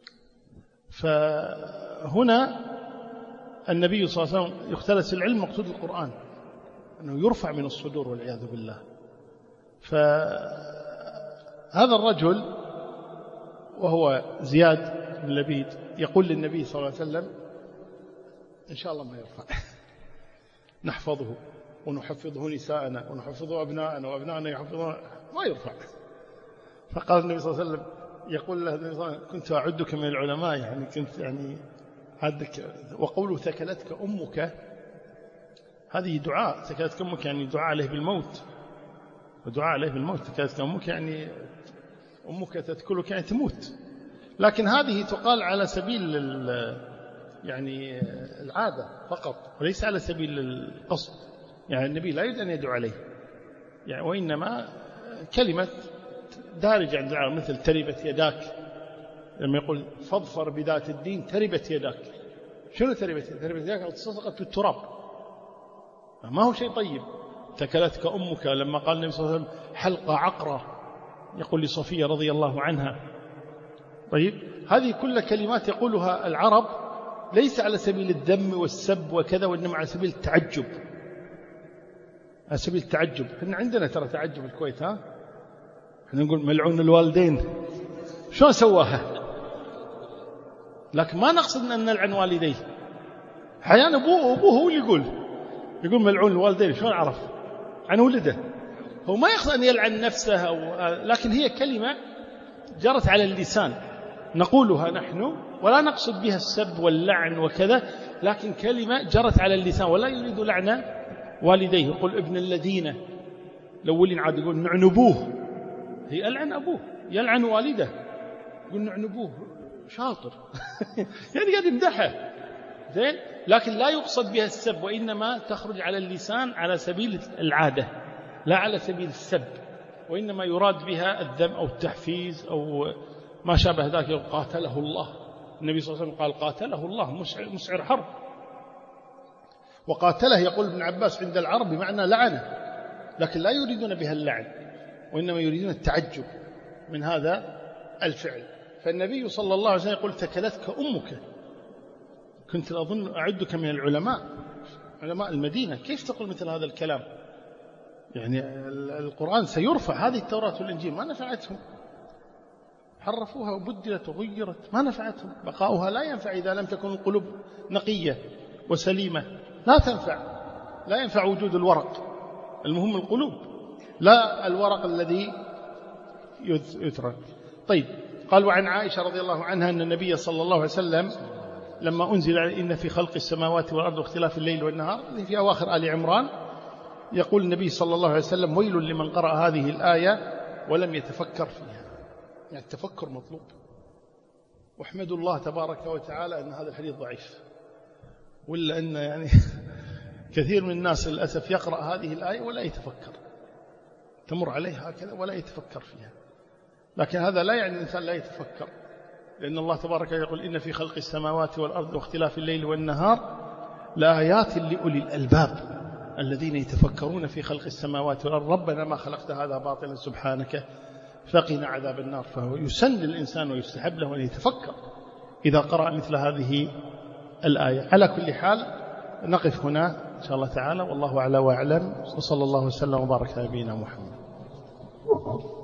فهنا النبي صلى الله عليه وسلم يختلس العلم مقصود القرآن أنه يرفع من الصدور والعياذ بالله. فهذا الرجل وهو زياد بن لبيد يقول للنبي صلى الله عليه وسلم إن شاء الله ما يرفع، نحفظه ونحفظه نساءنا ونحفظه أبناءنا وأبناءنا يحفظون، ما يرفع. فقال النبي صلى الله عليه وسلم يقول له النبي صلى الله عليه وسلم كنت أعدك من العلماء، يعني كنت يعني عدك. وقوله ثكلتك أمك هذه دعاء، ثكلتك أمك يعني دعاء عليه بالموت، ودعاء عليه بالموت. ثكلتك أمك يعني أمك تذكرك يعني تموت، لكن هذه تقال على سبيل يعني العادة فقط وليس على سبيل القصد. يعني النبي لا يريد أن يدعو عليه يعني، وإنما كلمة دارجة عند العرب مثل تربت يداك، لما يقول فاظفر بذات الدين تربت يداك. شنو تربت يداك؟ تربت يداك التصقت في التراب، ما هو شيء طيب. ثكلتك أمك لما قال النبي صلى الله عليه وسلم حلقة عقرة، يقول لصفية رضي الله عنها. طيب هذه كل كلمات يقولها العرب ليس على سبيل الذم والسب وكذا، وإنما على سبيل التعجب، على سبيل التعجب. إحنا عندنا ترى تعجب الكويت، ها إحنا نقول ملعون الوالدين، شو سواها؟ لكن ما نقصد أن نلعن والديه. أحيانا أبوه وأبوه هو اللي يقول يقول ملعون الوالدين، شو عرف عن ولده؟ هو ما يقصد أن يلعن نفسه أو، لكن هي كلمة جرت على اللسان نقولها نحن، ولا نقصد بها السب واللعن وكذا، لكن كلمة جرت على اللسان، ولا يريد لعن والديه. يقول ابن الذين، لو ولين عاد يقول نعنبوه، هي ألعن أبوه، يلعن والده، يقول نعنبوه شاطر يعني قاعد يمدحه زين، لكن لا يقصد بها السب، وإنما تخرج على اللسان على سبيل العادة لا على سبيل السب، وإنما يراد بها الذم أو التحفيز أو ما شابه ذلك. قاتله الله، النبي صلى الله عليه وسلم قال قاتله الله، مسعر حرب. وقاتله يقول ابن عباس عند العرب بمعنى لعنه، لكن لا يريدون بها اللعن، وإنما يريدون التعجب من هذا الفعل. فالنبي صلى الله عليه وسلم يقول ثكلتك أمك. كنت أظن أعدك من العلماء، علماء المدينة، كيف تقول مثل هذا الكلام؟ يعني القرآن سيرفع، هذه التوراة والإنجيل ما نفعتهم، حرفوها وبدلت وغيرت، ما نفعتهم. بقاؤها لا ينفع إذا لم تكن القلوب نقية وسليمة، لا تنفع، لا ينفع وجود الورق، المهم القلوب، لا الورق الذي يترك. طيب قال وعن عائشة رضي الله عنها أن النبي صلى الله عليه وسلم لما أنزل إن في خلق السماوات والأرض واختلاف الليل والنهار في أواخر آل عمران، يقول النبي صلى الله عليه وسلم ويل لمن قرأ هذه الآية ولم يتفكر فيها. يعني التفكر مطلوب، واحمد الله تبارك وتعالى أن هذا الحديث ضعيف، ولا أن يعني كثير من الناس للأسف يقرأ هذه الآية ولا يتفكر، تمر عليها هكذا ولا يتفكر فيها. لكن هذا لا يعني الإنسان لا يتفكر، لأن الله تبارك يقول إن في خلق السماوات والأرض واختلاف الليل والنهار لآيات لأولي الألباب الذين يتفكرون في خلق السماوات والأرض ربنا ما خلقت هذا باطلا سبحانك فقنا عذاب النار. فهو يسن للإنسان ويستحب له أن يتفكر إذا قرأ مثل هذه الآية. على كل حال نقف هنا إن شاء الله تعالى، والله أعلى وأعلم، وصلى الله وسلم وبارك على نبينا محمد.